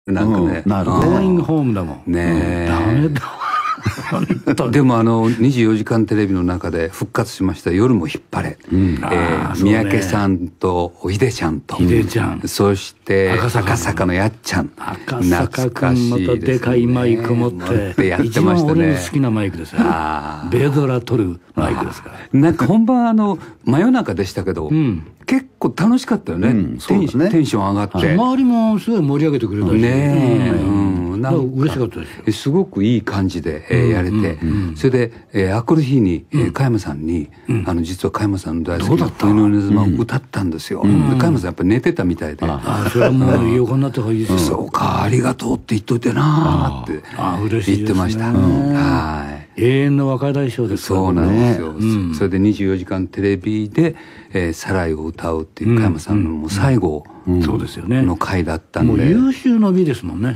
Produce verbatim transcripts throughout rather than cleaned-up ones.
なんかね、 なるほど。 ゴーイングホームだもん。 ねえ、 ダメだわ。 でもあのにじゅうよじかんテレビの中で復活しました夜も引っ張れ、うん、えー、三宅さんとひでちゃんとひでちゃん、 そして赤坂, 赤坂のやっちゃん、 赤坂君またでかいマイク持ってやってましたね。 一番俺の好きなマイクですよ。ベドラ撮るマイクですから。 なんか本番あの真夜中でしたけど、うん、結構楽しかったよね、うん、そうですね。テンション上がって周りもすごい盛り上げてくれたしねえ、うん、 なんか嬉しかったですよ。 すごくいい感じで、えー、やれて、うんうん、それで、えー、明くる日に、えー、加山さんに、うん、あの実は加山さんの大好きな冬の稲妻を歌ったんですよ、うん、で加山さんやっぱり寝てたみたいで、 ああそれはもう横になった方がいいですよ、 そうかありがとうって言っといてなーってああ嬉しいですね、 言ってました、うん、はい、 永遠の若大将ですからね。 そうなんですよ、うん、それでにじゅうよじかんテレビで「えー、サライを歌う」っていう加山さんのもう最後の回だったんで、 もう優秀の美ですもんね、 うん、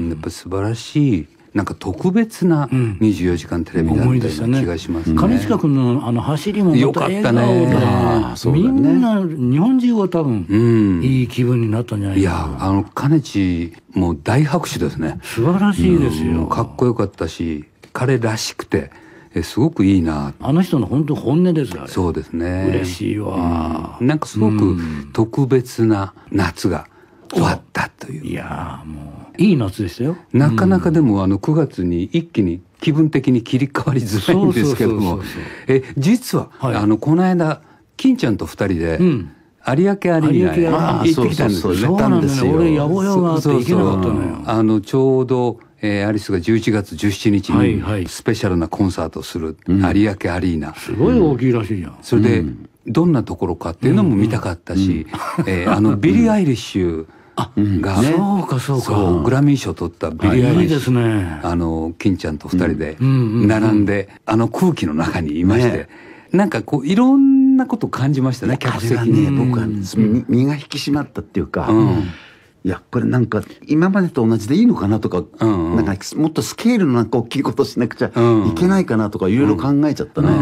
やっぱ素晴らしいなんか特別なにじゅうよじかんテレビだったような気がしますね。 兼近君のあの走りもよかったね。 みんな日本中は多分いい気分になったんじゃないかな。 いやあの兼近もう大拍手ですね。 素晴らしいですよ。 かっこよかったし彼らしくてえすごくいいな。 あの人の本当本音ですあれ。 そうですね。 嬉しいわ、 うん、なんかすごく特別な夏が終わったという。 いやもういい夏でしたよ。 なかなかでもあのくがつに一気に気分的に切り替わりづらいんですけども、え実は、はい、あのこの間金ちゃんとふたりで、うん、有明アリーナへ行ってきたんですよね。 そうなんですよ。俺野暮用があって行けなかったのよ。 あのちょうどえー、アリスがじゅういちがつじゅうしちにちにスペシャルなコンサートをする有明アリーナ、うん、 すごい大きいらしいじゃん。 それでどんなところかっていうのも見たかったし、うんうん、えー、あのビリー・アイリッシュが、 ね、そうかそうかそうグラミー賞を取ったビリー・アイリッシュ、 いいですね、 あの金ちゃんとふたりで並んで、あの空気の中にいまして、ね、なんかこういろんなこと感じましたね。客席に、 ね、僕は身が引き締まったっていうか、うんいやこれなんか今までと同じでいいのかなとか、うんうん、なんかもっとスケールのなんか大きいことしなくちゃいけないかなとかいろいろ考えちゃったね、うん、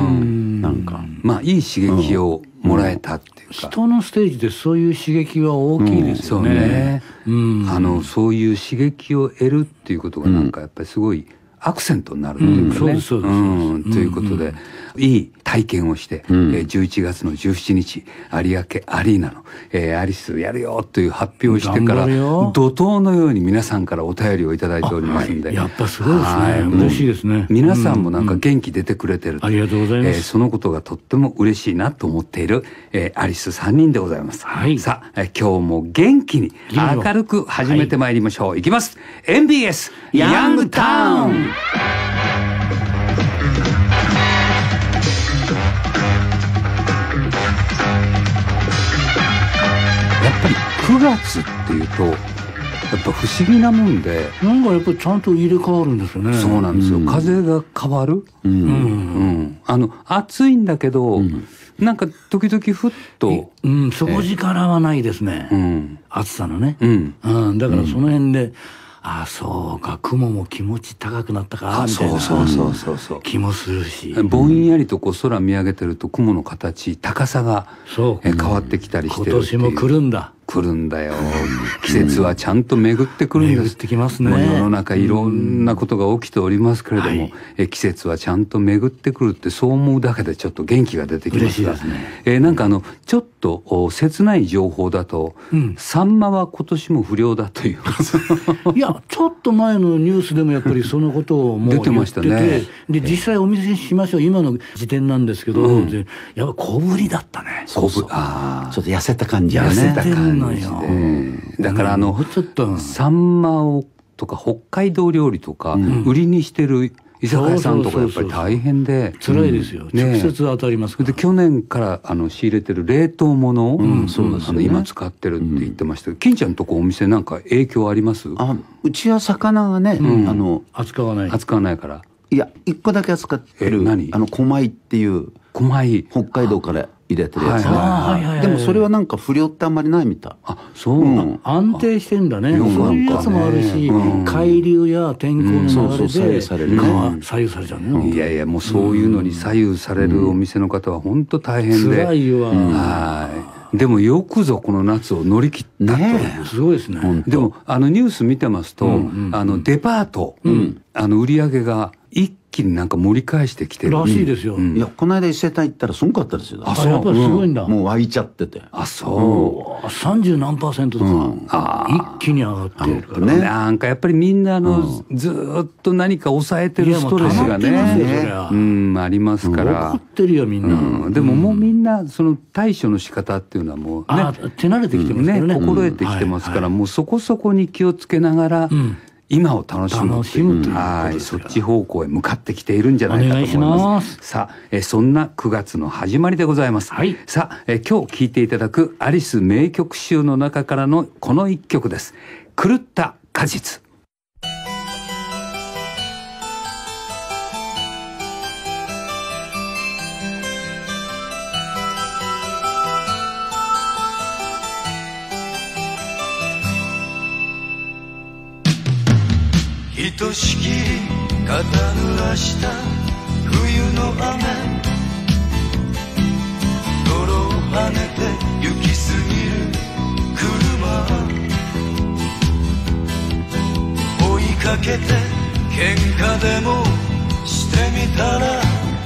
なんかまあいい刺激をもらえたっていうか、 人のステージでそういう刺激は大きいですよね、うん、そうね、 うん、あのそういう刺激を得るっていうことがなんかやっぱりすごいアクセントになるっていうかね、ということで、うん、いい体験をして、うん、えー、じゅういちがつのじゅうしちにち有明アリーナの、えー、アリスやるよという発表をしてから怒涛のように皆さんからお便りをいただいておりますんで、 はい、やっぱすごいですね。嬉しいですね。 皆さんもなんか元気出てくれてる、うん、 ありがとうございます、 えー、そのことがとっても嬉しいなと思っている、えー、アリスさんにんでございます、はい、さあ、えー、今日も元気に明るく始めてまいりましょう、はい、いきます。 エムビーエス ヤングタウン。やっぱりくがつっていうとやっぱ不思議なもんで、 なんかやっぱりちゃんと入れ替わるんですよね。 そうなんですよ、うん、風が変わる、うんうんうん、あの暑いんだけど、うん、なんか時々ふっと、 うん、底力はないですね、うん、暑さのね、うんうん、だからその辺で、うん、ああそうか雲も気持ち高くなったかみたいなそうそうそうそう気もするし、 ぼんやりとこう空見上げてると雲の形高さがえ変わってきたりしてるっていう。 今年も来るんだ来るんだよ。季節はちゃんと巡ってくるんです。 巡ってきますね。 世の中いろんなことが起きておりますけれども、うん、え季節はちゃんと巡ってくるってそう思うだけでちょっと元気が出てきますが、嬉しいですね。えー、なんかあのちょっと切ない情報だと、うん、サンマは今年も不良だといういやちょっと前のニュースでもやっぱりそのことをもう言ってて、出てましたね。で実際お見せしましょう。今の時点なんですけど、うん、やっぱ小ぶりだったね。 そうそう、あちょっと痩せた感じ痩せた感じで、うん、だからあの、うん、ちょっとサンマをとか北海道料理とか売りにしてる居酒屋さんとかやっぱり大変で辛いですよ、うんね、直接当たりますから。 で去年からあの仕入れてる冷凍物を、うんそうですね、今使ってるって言ってましたけど、うん、金ちゃんのとこお店なんか影響あります？ あうちは魚がね、うん、あの扱わない扱わないから。 いや一個だけ扱ってる何あの小米っていう小米北海道から入れてるやつでもそれはなんか不良ってあんまりないみたい。 あそう、うん、安定してんだね。そういうやつもあるし、うん、海流や天候の流れで左右される、ね、左右されちゃうね。 いやいやもうそういうのに左右されるお店の方は本当大変で、 辛いわ、 はいでもよくぞこの夏を乗り切ったと、 ね、すごいですね。 でもあのニュース見てますと、うんうんうん、あのデパート、うん、あの売り上げが一気になんか盛り返してきてるらしいですよ、 うんうん、いやこの間伊勢丹行ったらすごかったですよ。 あ、そう、やっぱりすごいんだ、 うん、もう湧いちゃってて。 あ、そう三十何パーセントとか、うん、あ一気に上がってるからね。なんかやっぱりみんなの、うん、ずっと何か抑えてるストレスがね、うん、ありますから、 怒ってるよみんな、 うん、でももうみんなその対処の仕方っていうのはもうね、 あ、手慣れてきてますからね、 ね、心得てきてますから、うん、はいはい、もうそこそこに気をつけながら、うん、今を楽しむ楽しむということですよ。 はい、そっち方向へ向かってきているんじゃないかと思います。お願いします。さあ、えそんなくがつの始まりでございます。はい、さあ、え今日聴いていただくアリス名曲集の中からのこの一曲です。狂った果実。 ひとしきり語る明日、冬の雨、泥を跳ねて行き過ぎる車、追いかけて喧嘩でもしてみたら、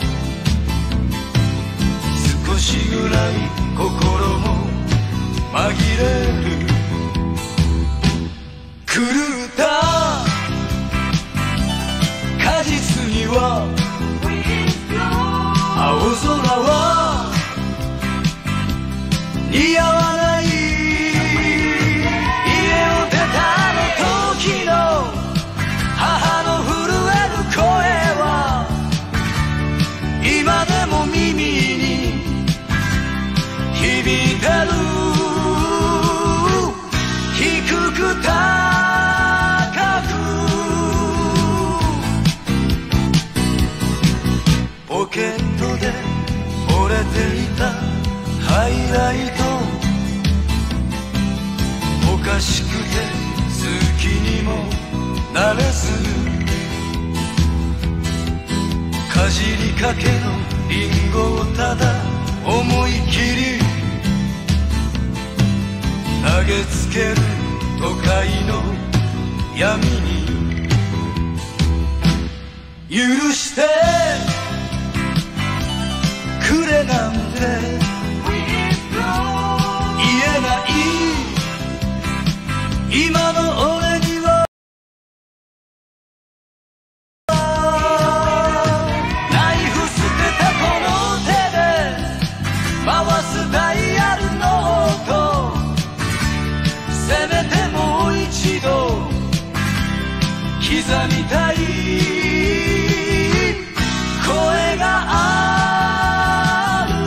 少しぐらい心も紛れる。狂った果実には青空は似合わない。家を出たあの時の母の震える声は今でも耳に響いてる。低く高くポケットで折れていたハイライト、おかしくて好きにもなれず、かじりかけのリンゴをただ思い切り投げつける都会の闇に、許してくれなんて言えない今の俺には。ナイフ捨てたこの手で回すダイヤルの音、せめてもう一度刻みたい声がある。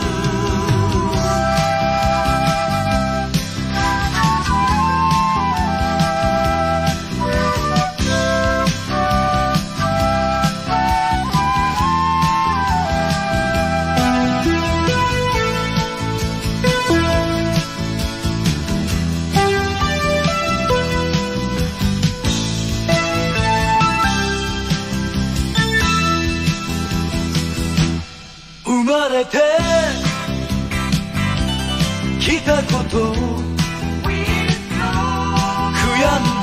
生まれてきたことを悔やんで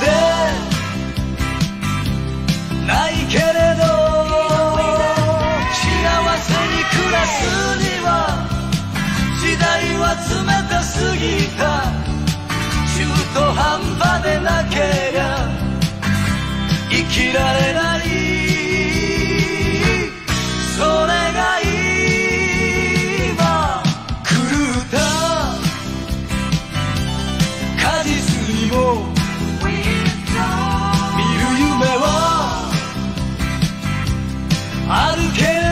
ないけれど、幸せに暮らすには時代は冷たすぎた。中途半端でなけりゃ生きられない。それがいいあるけれど、どう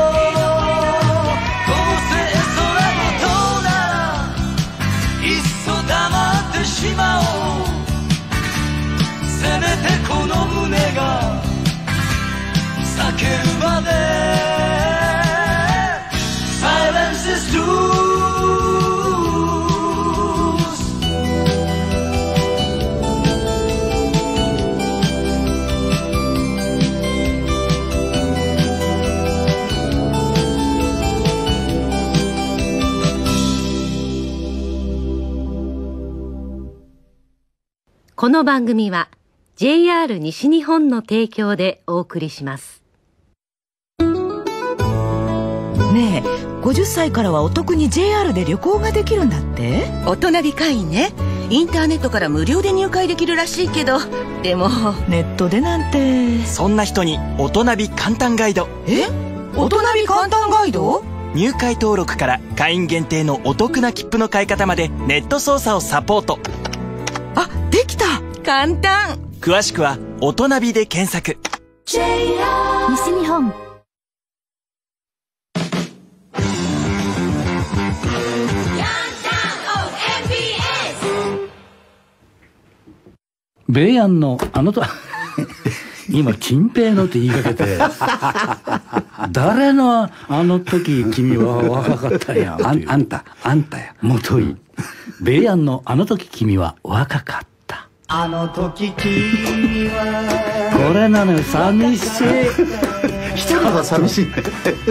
せ空の塔ならいっそ黙ってしまおう。せめてこの胸が叫るまで Silence is truth。 この番組は ジェイアール 西日本の提供でお送りします。 ねえ、ごじゅっさいからはお得に ジェイアール で旅行ができるんだって？ 大人び会員ね。インターネットから無料で入会できるらしいけど、でもネットでなんて。 そんな人に大人び簡単ガイド。 え？大人び簡単ガイド？ 入会登録から会員限定のお得な切符の買い方までネット操作をサポート。 あ、できた。 簡単。 詳しくは大人びで検索。 ジェイアール 西日本。 米安のあのと今陳平のって言いかけて誰のあの時君は若かったんやあ, あんたあんたやもとい米安のあの時君は若かった。 あの時君はこれなのよ。寂しい人が寂しい帰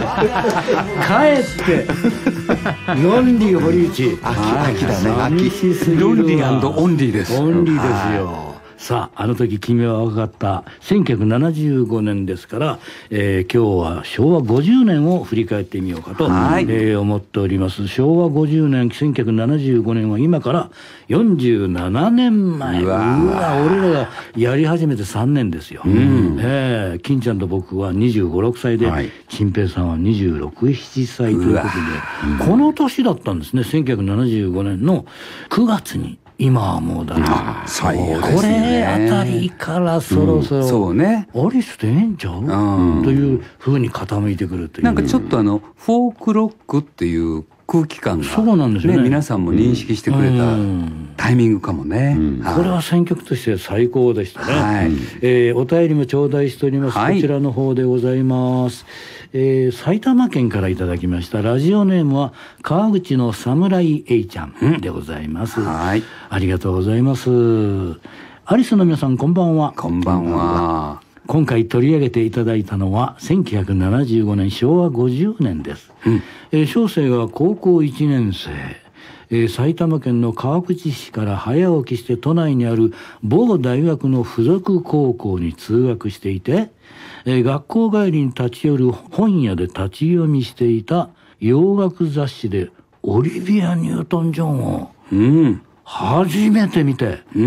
ってロンリー堀内秋だね。 寂しすぎるわ。 ロンリーオンリーです。 オンリーですよ。さあ、あの時君は若かったせんきゅうひゃくななじゅうごねんですから、えー、今日はしょうわごじゅうねんを振り返ってみようかと、はいえー、思っております。しょうわごじゅうねんせんきゅうひゃくななじゅうごねんは今からよんじゅうななねんまえ。うわうわ俺らがやり始めてさんねんですよ、うんえー、金ちゃんと僕はにじゅうご、ろくさいで、はい、陳平さんはにじゅうろく、ななさいということで、この年だったんですね。せんきゅうひゃくななじゅうごねんのくがつに今はもうだな、 そうですね、 これあたりからそろそろ、うん、そうね、アリスでええんちゃう、うん、というふうに傾いてくるという。 なんかちょっとあのフォークロックっていう空気感が、 そうなんですね、 皆さんも認識してくれたタイミングかもね、うんうん、これは選曲として最高でしたね、はいえー、お便りも頂戴しております、はい、こちらの方でございます。えー、埼玉県からいただきました。ラジオネームは川口の侍 A ちゃんでございます、うん、はいありがとうございます。アリスの皆さんこんばんは。 こんばんは。 今回取り上げていただいたのはせんきゅうひゃくななじゅうごねんしょうわごじゅうねんです、うんえー、小生が高校いちねん生、えー、埼玉県の川口市から早起きして都内にある某大学の附属高校に通学していて、えー、学校帰りに立ち寄る本屋で立ち読みしていた洋楽雑誌でオリビア・ニュートン・ジョンを初めて見て、うん、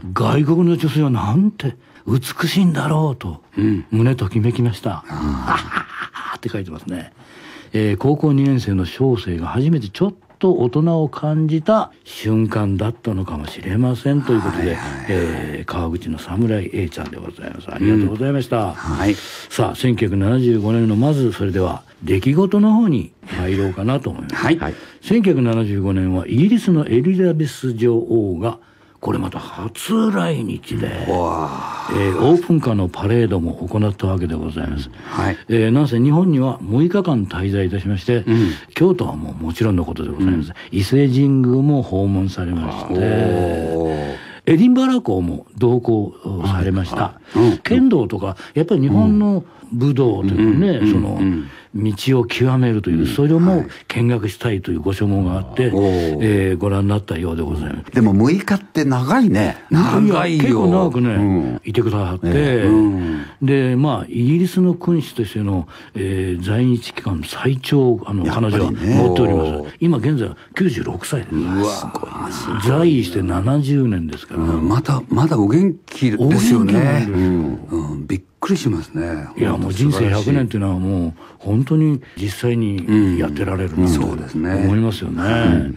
外国の女性はなんて美しいんだろうと、うん、胸ときめきました。あって書いてますね、えー、高校にねん生の小生が初めてちょっと大人を感じた瞬間だったのかもしれませんということで、はいはいえー、川口の侍 A ちゃんでございます。ありがとうございました、うんはい、さあせんきゅうひゃくななじゅうごねんのまずそれでは出来事の方に入ろうかなと思います、はいはい、せんきゅうひゃくななじゅうごねんはイギリスのエリザベス女王がこれまた初来日で、えー、オープンカーのパレードも行ったわけでございます、はいえー、なんせ日本にはむいかかん滞在いたしまして、うん、京都はもうもちろんのことでございます、うん、伊勢神宮も訪問されましてエディンバラ港も同行されました、うん、剣道とかやっぱり日本の武道というね、うん、その、うん道を極めるという、それも見学したいというご所望があって、はいえー、ご覧になったようでございます。 でもむいかって長いね。 長いよ。 結構長くね、うん、いてくださって、えーうん、でまあイギリスの君主としての、えー、在日期間最長あの彼女は持っております。今現在はきゅうじゅうろくさいです。うわすごいです。在位してななじゅうねんですから、 うん、まだまだお元気ですよね。うんうん、びっくりしますね。 いやもう人生ひゃくねんっていうのはもう本当に実際にやってられるなと思いますよね、うん、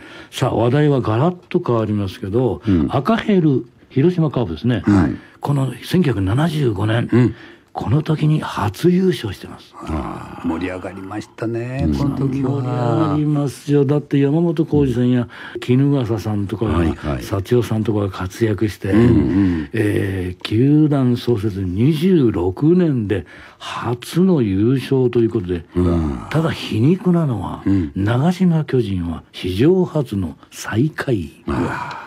さあ話題はガラッと変わりますけど、うん、赤ヘル広島カープですね、はい、このせんきゅうひゃくななじゅうごねん、うんこの時に初優勝してます。 あ盛り上がりましたね、うん、この時は盛り上がりますよ。だって山本浩二さんや衣笠さんとかが、幸代さんとかが活躍して、うんうんえー、球団創設にじゅうろくねんで初の優勝ということで、うん、ただ皮肉なのは、うん、長島巨人は史上初の最下位。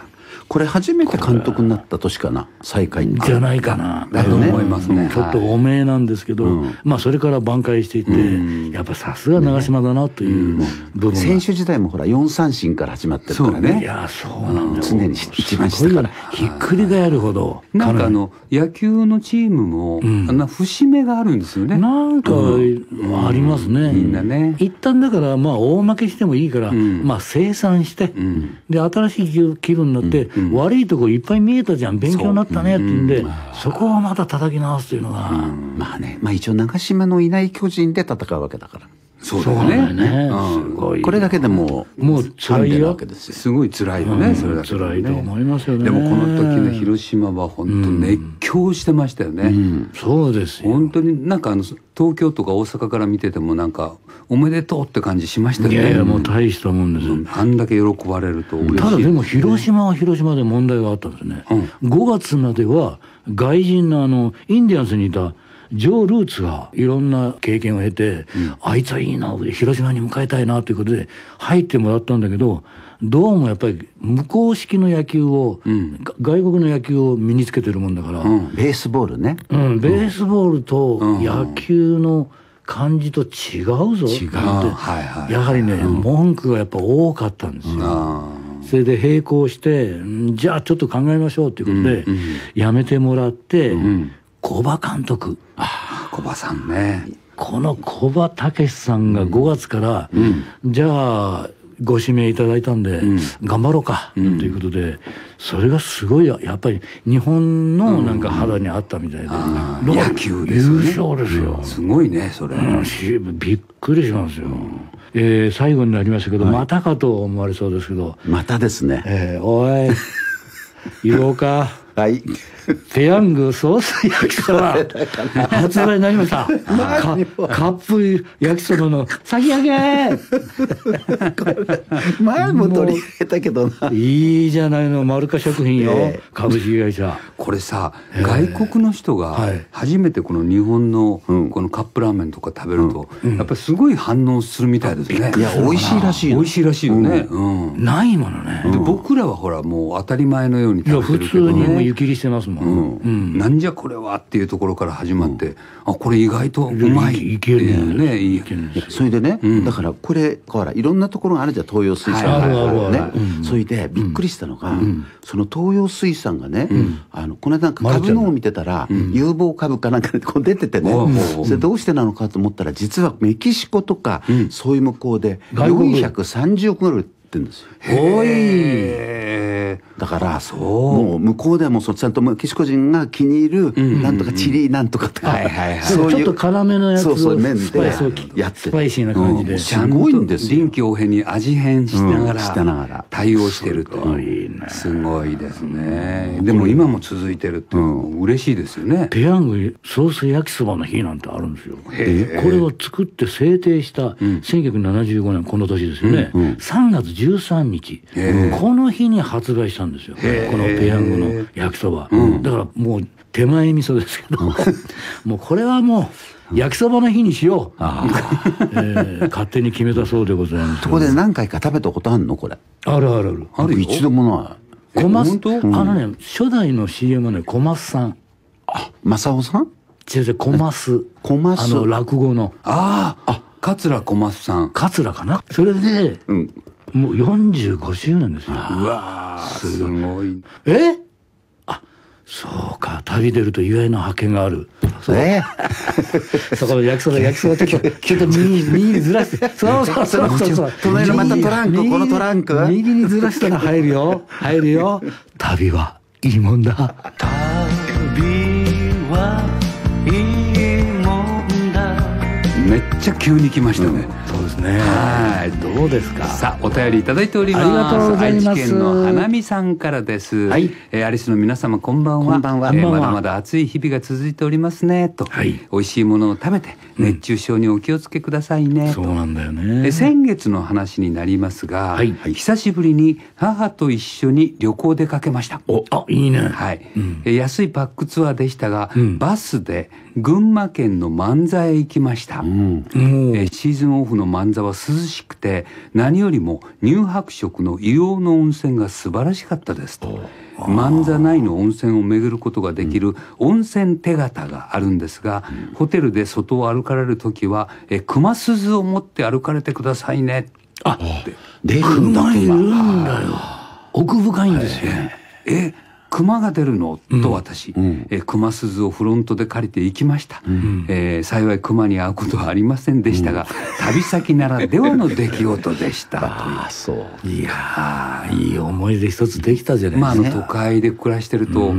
これ初めて監督になった年かな、最下位にじゃないかなだと思いますね。 ちょっとおめえなんですけど、うん、まあそれから挽回していって、うん、やっぱさすが長嶋だなという部分、うん、 選手時代もほらよん三振から始まってるからね。 いやそうなんだよ、 常に一番下からひっくり返るほど。 なんかあの野球のチームも、うん、あんな節目があるんですよね。 なんかありますね、うん、 みんなね。 一旦だからまあ大負けしてもいいから、うん、まあ清算して、うん、で新しい気分になって、うん、悪いとこいっぱい見えたじゃん、勉強になったねって言うんで、うん、そこをまた叩き直すというのが、うん、 まあね、まあ一応長嶋のいない巨人で戦うわけだから。 そうだよね。 ね、すごい。 これだけでももう辛いわけですよ。すごい辛いよね、うん、それだけで、ね。 辛いと思いますよね。 でもこの時の広島は本当熱狂してましたよね。うんうん、 そうですよ。 本当になんかあの東京とか大阪から見ててもなんかおめでとうって感じしましたよね。 いやいやもう大したもんですよ。 あんだけ喜ばれると嬉しい。 ただでも広島は広島で問題があったんですね。うん、ごがつまでは外人のあのインディアンスにいたジョー・ルーツがいろんな経験を経て、うん、あいつはいいな、広島に迎えたいなということで入ってもらったんだけど、どうもやっぱり向こう式の野球を、うん、外国の野球を身につけてるもんだから、 うん、ベースボールね、 うん、ベースボールと野球の感じと違うぞって違う、はいはい、 やはりね、うん、文句がやっぱ多かったんですよ、うん、それで並行してじゃあちょっと考えましょうということで、うんうん、やめてもらって、うん小葉監督、 ああ小葉さんね、 この小葉武史さんがごがつから、うん、じゃあご指名いただいたんで、うん、頑張ろうか、うん、ということでそれがすごいやっぱり日本のなんか肌にあったみたいで、 うん、野球ですよね、 優勝ですよ、 すごいねそれ、うん、びっくりしますよ、うんえー、最後になりましたけど、はい、またかと思われそうですけどまたですね、 えー、おい言おうかはいペヤングソース焼きそば発売になりましたカ, カップ焼きそばの先揚げ前も取り入れたけどな、 いいじゃないの、マルカ食品よ、えー、株式会社。 これさ、えー、外国の人が初めてこの日本のこのカップラーメンとか食べると、うん、やっぱりすごい反応するみたいですね、 いや美味しいらしいよ、 美味しいらしいよね、うんうん、ないものね、 で僕らはほらもう当たり前のように食べてるけど、ね、 普通にもう湯切りしてますもん、 うんうん、なんじゃこれはっていうところから始まって、うん、あこれ意外とうまいっていうね、いいそれでね、うん、だからこれほらいろんなところがあるじゃん、東洋水産があるね、それでびっくりしたのが、うん、その東洋水産がね、うん、あのこの間なんか株のを見てたら、うん、有望株かなんかでこう出ててね、うん、それどうしてなのかと思ったら実はメキシコとか、うん、そういう向こうでよんひゃくさんじゅうおくぐらい売ってるんですよ。 おいだからもう向こうではもうそちゃんとメキシコ人が気に入るなんとかチリなんとかとか、 そういうちょっと辛めのやつをそうそう麺でやってスパイシーな感じで、 ちゃんと臨機応変に味変しながら対応してると、すごいですね。でも今も続いてるっていうのも嬉しいですよね。 ペヤングソース焼きそばの日なんてあるんですよ。これを作って制定したせんきゅうひゃくななじゅうごねんこの年ですよね、さんがつじゅうさんにちこの日に発売したんですよ、このペヤングの焼きそば、うん、だからもう手前味噌ですけどもうこれはもう焼きそばの日にしよう、えー、勝手に決めたそうでございます。 そこで何回か食べたことあるのこれ？ あるあるあるある一度もない。 小松、うん、あのね初代の シーエム はね小松さん、 あ正雄さん違う違う小松小松あの落語のああ桂小松さん桂かな、それで、うん、もうよんじゅうごしゅうねんですよ。 うわーすごい。 えあそうか、旅出ると祝いの派遣がある。 えそこの焼きそば焼きそばちょっとちょっと右に右にずらして、そうそうそうそうそう、 隣のまたトランク、このトランク右にずらしたら入るよ入るよ。旅はいいもんだ。 旅はいいもんだ。 めっちゃ急に来ましたね、 うん、そうですね。はい、どうですか。 さあお便りいただいております。 ありがとうございます。 愛知県の花見さんからです、はいえー、アリスの皆様こんばんは。 こんばんは、 えー、まだまだ暑い日々が続いておりますねと、はい、美味しいものを食べて熱中症にお気をつけくださいね、うん、 と。そうなんだよね。 え先月の話になりますが、はいはい、久しぶりに母と一緒に旅行出かけました。 おあいいね、 はいうん、安いパックツアーでしたが、うん、バスで群馬県の万座へ行きました、うんうんえー、シーズンオフの万座は涼しくて、何よりも乳白色の硫黄の温泉が素晴らしかったですと。万座内の温泉を巡ることができる温泉手形があるんですが、うん、ホテルで外を歩かれるときはえ熊鈴を持って歩かれてくださいね。 あって出るんだ。熊いるんだよ。奥深いんですよね。 え熊が出るのと私、うん、え熊鈴をフロントで借りて行きました、うんえー、幸い熊に会うことはありませんでしたが、うん、旅先ならではの出来事でしたという。 あそういやいい思い出一つできたじゃないですか。 まあ、あの都会で暮らしてると、うん、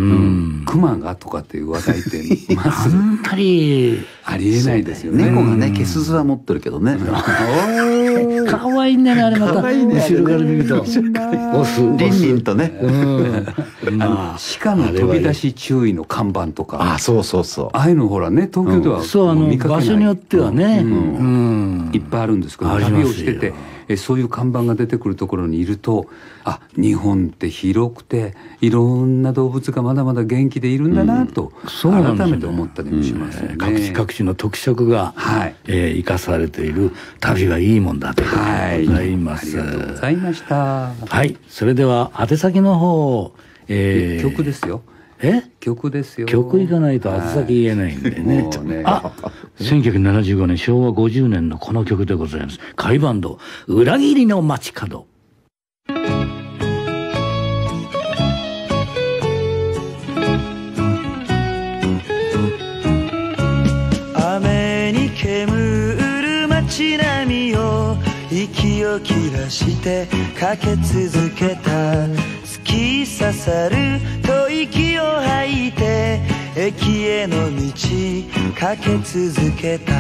熊がとかっていう話題ってまず本当にありえないですよね。 猫がね毛鈴は持ってるけどね。 かわいいんだよねあれまた。後ろから見るとオスリンリンとね。 うんまあ鹿の飛び出し注意の看板とか、 あそうそうそう、 ああいうのほらね東京では、 うん、そうあの見かけない場所によってはね、うんうん、いっぱいあるんですけど、旅をしててえそういう看板が出てくるところにいると、あ日本って広くていろんな動物がまだまだ元気でいるんだなと、うん、改めて思ったりもしますよね。 各地各地の特色が、はいえー、生かされている旅はいいもんだということでございます、 はい、ありがとうございました。 はい、それでは宛先の方、 えー、曲ですよ。 え曲ですよ。 曲いかないと宛先言えないんでね。ねあせんきゅうひゃくななじゅうごねんしょうわごじゅうねんのこの曲でございます。甲斐バンド裏切りの街角。 雨に煙る街並みを息を切らして駆け続けた。突き刺さると息を吐いて駅への道駆け続けた。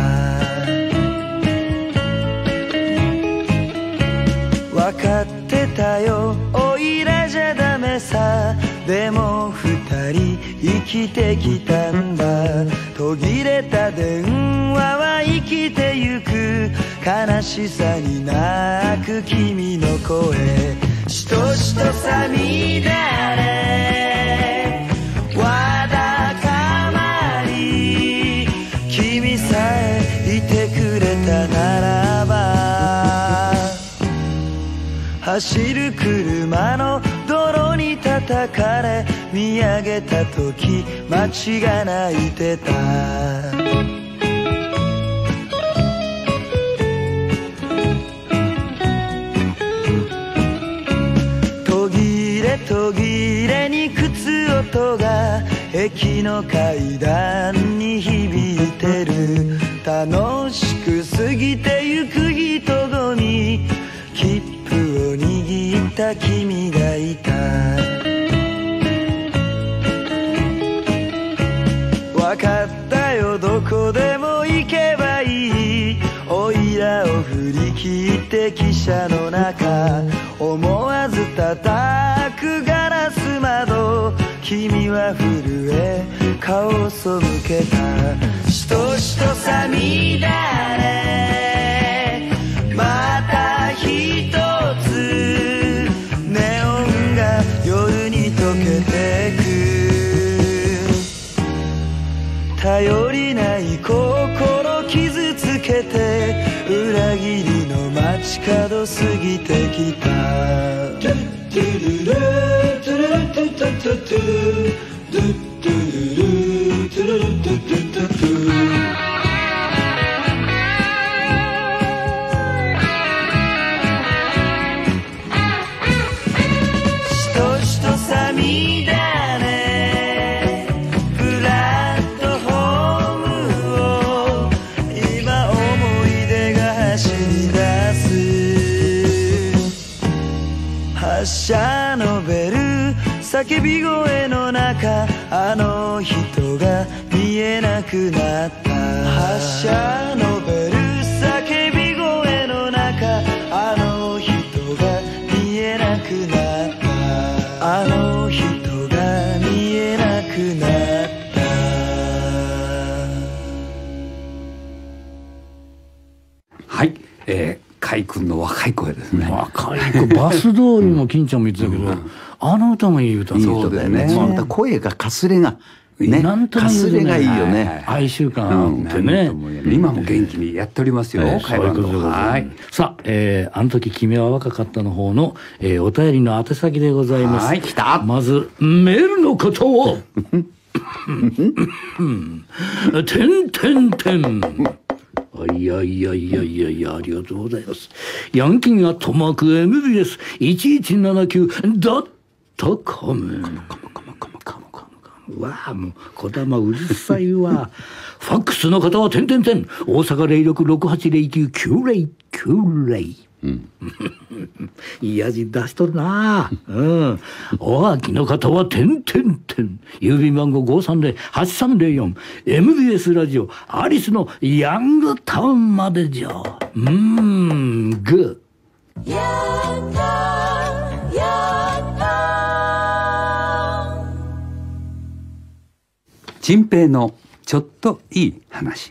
分かってたよおいらじゃダメさ、でも二人生きてきたんだ。途切れた電話は生きてゆく、悲しさに泣く君の声、しとしとさみだれわだかまり、君さえいてくれたならば、走る車の泥に叩かれ見上げた時街が泣いてた。途切れに靴音が駅の階段に響いてる。楽しく過ぎてゆく人混み、切符を握った君がいた。わかったよどこでも行けばいい、おいらを振り切って汽車の中、思わず叩くガラス窓、君は震え顔を背けた。しとしとさみだれまた一つ、ネオンが夜に溶けてく。頼りない心傷つけて裏切りの街角過ぎてきた。トゥトゥルルトゥルルトゥトゥトゥトゥトゥトゥルルトゥルルトゥトゥトゥトゥ。しとしとさみだねフラットホームを、今思い出が走り出す。発車のベル叫び声の中、あの人が見えなくなった。発車のベル叫び声の中、あの人が見えなくなった。あの人が見えなくなった。 はい、えー甲斐君の若い声ですね。 若い子、バス通りも金ちゃんも言ってたけど、うん、あの歌もいい歌。 いい歌だよね。また声がかすれがね、 なんともかすれ言えないがいいよね。 哀愁感ってね、 今も元気にやっておりますよ、 えー会話の。はい。 さあ、えー、あの時君は若かったの方の、えー、お便りの宛先でございます。 はい、来た。 まず、メールのことを、てんてんてん。いやいやいやいやいや、ありがとうございます。ヤンキーアットマーク エムビーエスいちいちななきゅうドットコム。わあ、もう、こだまうるさいわ。ファックスの方は、てんてんてん。大阪 ゼロろくろくはちゼロきゅうきゅうゼロきゅうゼロ。うん。いい味出しとるな。うん。おはきの方は、てんてんてん。郵便番号 ごさんゼロはちさんゼロよん。エムビーエス ラジオ、アリスのヤングタウンまでじゃ。うーん、グー。やったー、やったー。 チンペイのちょっといい話。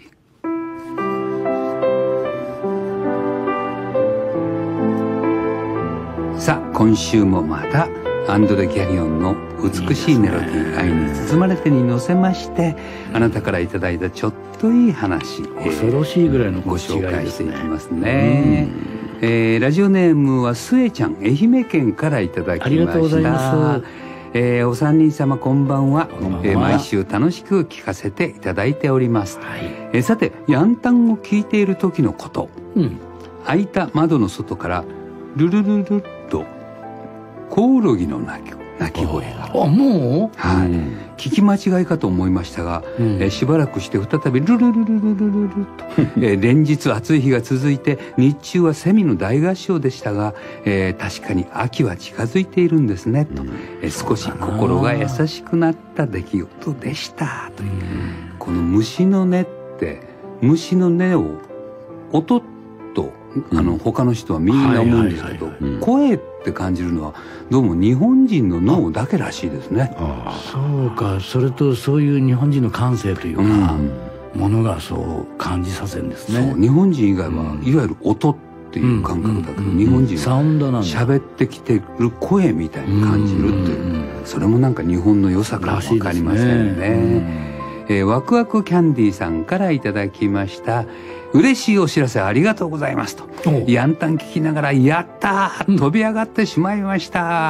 さあ、今週もまたアンドレ・ギャリオンの美しいメロディー、愛に包まれてに乗せまして、あなたからいただいたちょっといい話、 恐ろしいぐらいのご紹介していきますね。えー、ラジオネームはスエちゃん、愛媛県からいただきました。 ありがとうございます。 えー、お三人様こんばんは。えー、毎週楽しく聞かせていただいております。はい、えー、さて、ヤンタンを聞いている時のこと。うん、開いた窓の外からルルルルッとコオロギの鳴き鳴き声が。 あ、もう、 はい、うん、聞き間違いかと思いましたが、うん、えー、しばらくして再びルルルルルルルルと、えー、連日暑い日が続いて、日中はセミの大合唱でしたが、えー、確かに秋は近づいているんですねと、うん、えー、少し心が優しくなった出来事でしたという、うん、この虫の音って虫の音を音とあの他の人はみんな思うんですけど、声って感じるのはどうも日本人の脳だけらしいですね。 ああ、そうか。それとそういう日本人の感性というか、うん、ものがそう感じさせるんですね。 そう、日本人以外はいわゆる音っていう感覚だけど、うん、日本人は喋ってきてる声みたいに感じるっていう、うん、それもなんか日本の良さかも分かりませんね。えー、ワクワクキャンディーさんからいただきました。嬉しいお知らせありがとうございますと。ヤンタン聞きながら、やったー、飛び上がってしまいました、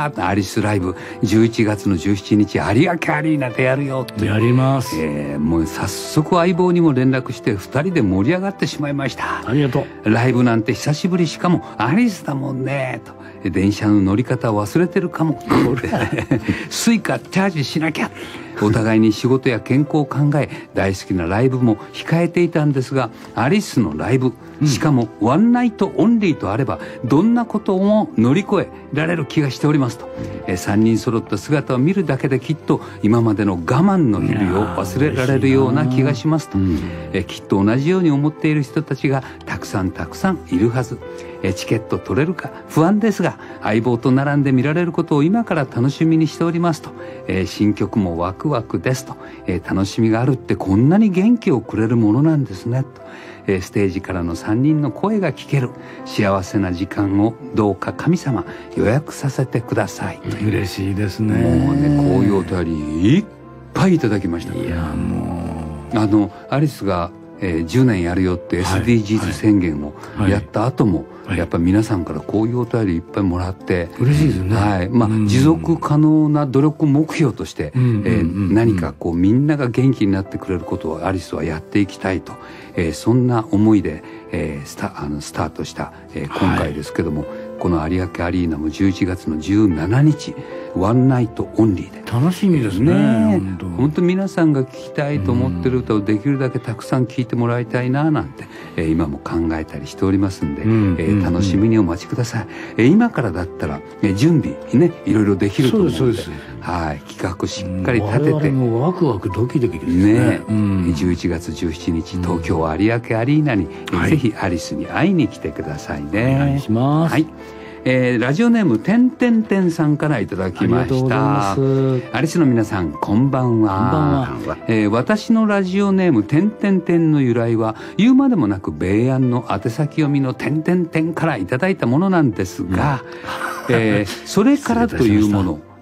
うん、アリスライブじゅういちがつのじゅうしちにち有明アリーナでやるよって。 やります。 えー、もう早速相棒にも連絡してふたりで盛り上がってしまいました。 ありがとう。 ライブなんて久しぶり、しかもアリスだもんねと。電車の乗り方忘れてるかもスイカチャージしなきゃ。お互いに仕事や健康を考え、大好きなライブも控えていたんですが、アリスのライブ、しかもワンナイトオンリーとあればどんなことも乗り越えられる気がしておりますと。えさんにん揃った姿を見るだけできっと今までの我慢の日々を忘れられるような気がしますと。えきっと同じように思っている人たちがたくさんたくさんいるはず。えチケット取れるか不安ですが、相棒と並んで見られることを今から楽しみにしておりますと。え新曲もワクワクですと。え楽しみがあるってこんなに元気をくれるものなんですねと。えステージからのさんにんの声が聞ける幸せな時間をどうか神様予約させてくださいと。 嬉しいですね。 もうね、こういうお便りいっぱいいただきました。 いや、もうあのアリスが、えー、じゅうねんやるよって エスディージーズ 宣言をやった後も、はいはい、やっぱり皆さんからこういうお便りいっぱいもらって嬉しいですね。 はい、まあ、持続可能な努力目標として、えー、何かこうみんなが元気になってくれることをアリスはやっていきたいと、えー、そんな思いで、えー、スタ、あのスタートした、えー、今回ですけども、はい、この有明アリーナもじゅういちがつのじゅうしちにちワンナイトオンリーで楽しみですね。 本当本当皆さんが聴きたいと思ってる歌をできるだけたくさん聴いてもらいたいななんて、えー、今も考えたりしておりますんで、うんえー、楽しみにお待ちください。えー、今からだったら、えー、準備ねいろいろできると思うので、そうですそうです、はい、企画しっかり立てて、 我々もワクワクドキドキですね。ね、うん、じゅういちがつじゅうしちにち東京有明アリーナに、うん、ぜひアリスに会いに来てくださいね。 お願いします。 はい。えー、ラジオネームてんてんてんさんからいただきました。ありがとうございます。アリスの皆さんこんばんは。こんばんは。えー、私のラジオネームてんてんてんの由来は言うまでもなく米安の宛先読みのてんてんてんからいただいたものなんですが、うん、えー、それからというもの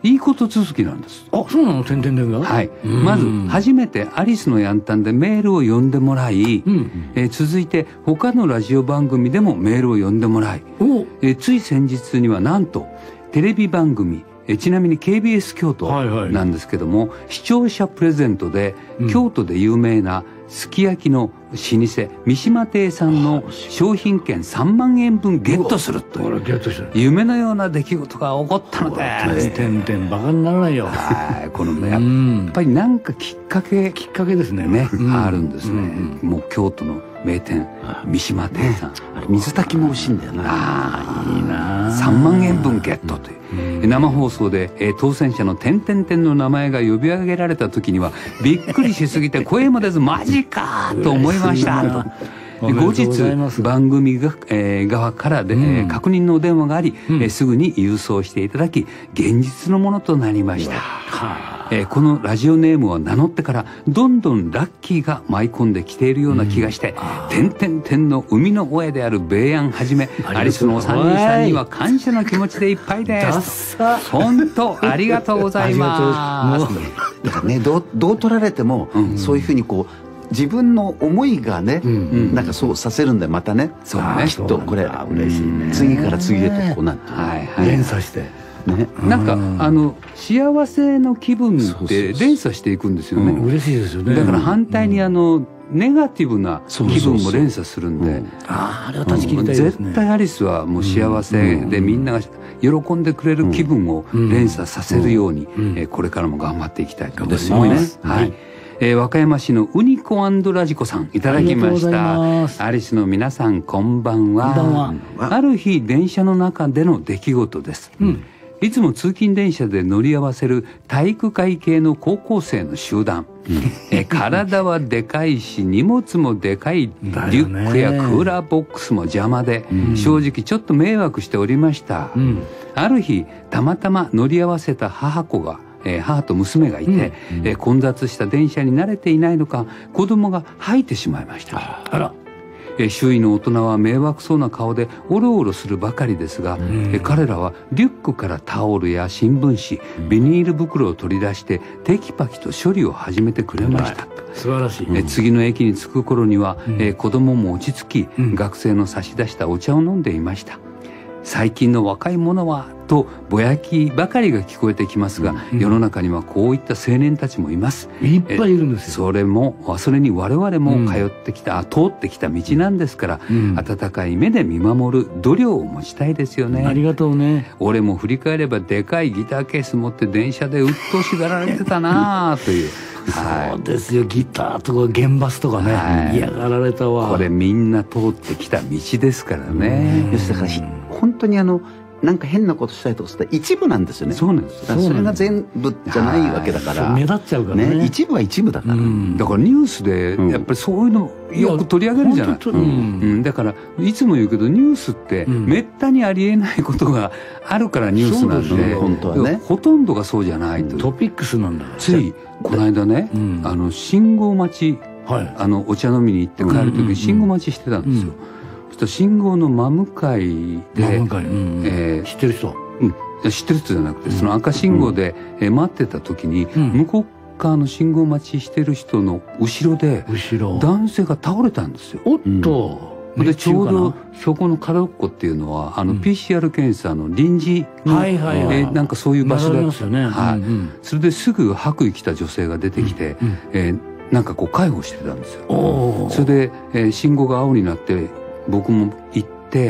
いいこと続きなんです。 あ、そうなの？てんてんてんが。 はい。まず初めてアリスのヤンタンでメールを読んでもらい、うん、えー、続いて他のラジオ番組でもメールを読んでもらい、えー、つい先日にはなんとテレビ番組、えちなみに ケービーエス 京都なんですけども、はいはい、視聴者プレゼントで、うん、京都で有名なすき焼きの老舗三島亭さんの商品券さんまんえんぶんゲットするという夢のような出来事が起こったので、 てんてんバカにならないよ。 はい、このやっぱりなんかきっかけきっかけですね。 ね、うん、あるんですね。うんうん、もう京都の名店三島亭さん、 あれ水炊きも美味しいんだよな。 ああいいな。さんまんえんぶんゲットという。うん、生放送で、えー、当選者の点々点の名前が呼び上げられた時にはびっくりしすぎて声も出ずマジかと思いましたと。後日番組が、えー、側からで、うん、えー、確認のお電話があり、うん、えー、すぐに郵送していただき現実のものとなりました。えー、このラジオネームを名乗ってからどんどんラッキーが舞い込んできているような気がして、点々点の生みの親であるベイアンはじめアリスのお三人さんには感謝の気持ちでいっぱいです。本当ありがとうございます。 だからね、どう、どう取られても、うん、そういうふうにこう自分の思いがね、うん、なんかそうさせるんだよ、またね。 そうね、 きっとこれ嬉しいね。次から次へとこうなって、 はいはい、連鎖してね、なんかあの幸せの気分って連鎖していくんですよね。 嬉しいですよね。 だから反対にあのネガティブな気分も連鎖するんで、 ああれは断ち切りたいですね。 絶対アリスはもう幸せでみんなが喜んでくれる気分を連鎖させるように、えこれからも頑張っていきたいと思います。はい。えー、和歌山市のウニコ&ラジコさんいただきました。アリスの皆さんこんばんは。こんばんは。ある日電車の中での出来事です。うん、いつも通勤電車で乗り合わせる体育会系の高校生の集団。うん、え体はでかいし荷物もでかいリュックやクーラーボックスも邪魔で、うん、正直ちょっと迷惑しておりました。うん、ある日たまたま乗り合わせた母子がえー、母と娘がいて、うんうん、えー、混雑した電車に慣れていないのか子供が吐いてしまいました。あら、えー、周囲の大人は迷惑そうな顔でおろおろするばかりですが、うん、えー、彼らはリュックからタオルや新聞紙、ビニール袋を取り出してテキパキと処理を始めてくれました。 素晴らしい。 えー、次の駅に着く頃には、うん、えー、子供も落ち着き、うん、学生の差し出したお茶を飲んでいました。最近の若い者はとぼやきばかりが聞こえてきますが、うん、世の中にはこういった青年たちもいます。 いっぱいいるんですよ。 それもそれに我々も通ってきた、うん、通ってきた道なんですから、うん、温かい目で見守る度量を持ちたいですよね。 ありがとうね。 俺も振り返ればでかいギターケース持って電車でうっとうしがられてたなという。 そうですよ、ギターとか原バスとかね、はい、嫌がられたわ。 これみんな通ってきた道ですからね。 よし、だから本当にあのなんか変なことしたいとかしたら一部なんですよね。 そうなんですよ。 それが全部じゃないわけだから、 目立っちゃうからね。 ね、一部は一部だから、うん、 だからニュースでやっぱりそういうのよく取り上げるじゃない。うんうん、だからいつも言うけどニュースってめったにありえないことがあるからニュースなんで、うん、 本当はね、 ほとんどがそうじゃないと。 トピックスなんだ。 ついこの間ね、うん、あの信号待ち、はい、あのお茶飲みに行って帰る時に信号待ちしてたんですよ。うんうんうん、そしたら信号の真向かいで、 真向かい、うん、えー、知ってる人、 うん、知ってる人じゃなくて、その赤信号で、うん、え待ってた時に、うん、向こう側の信号待ちしてる人の後ろで後ろ男性が倒れたんですよ。 おっと、 うん、でちょうどそこの角っこっていうのはあの ピーシーアール 検査の臨時の、はいはいはい、えー、なんかそういう場所だった、 ね、 はい、 うんうん、 それですぐ白衣着た女性が出てきて、うんうん、えー、なんかこう介護してたんですよ。それで、えー、信号が青になって僕も行って、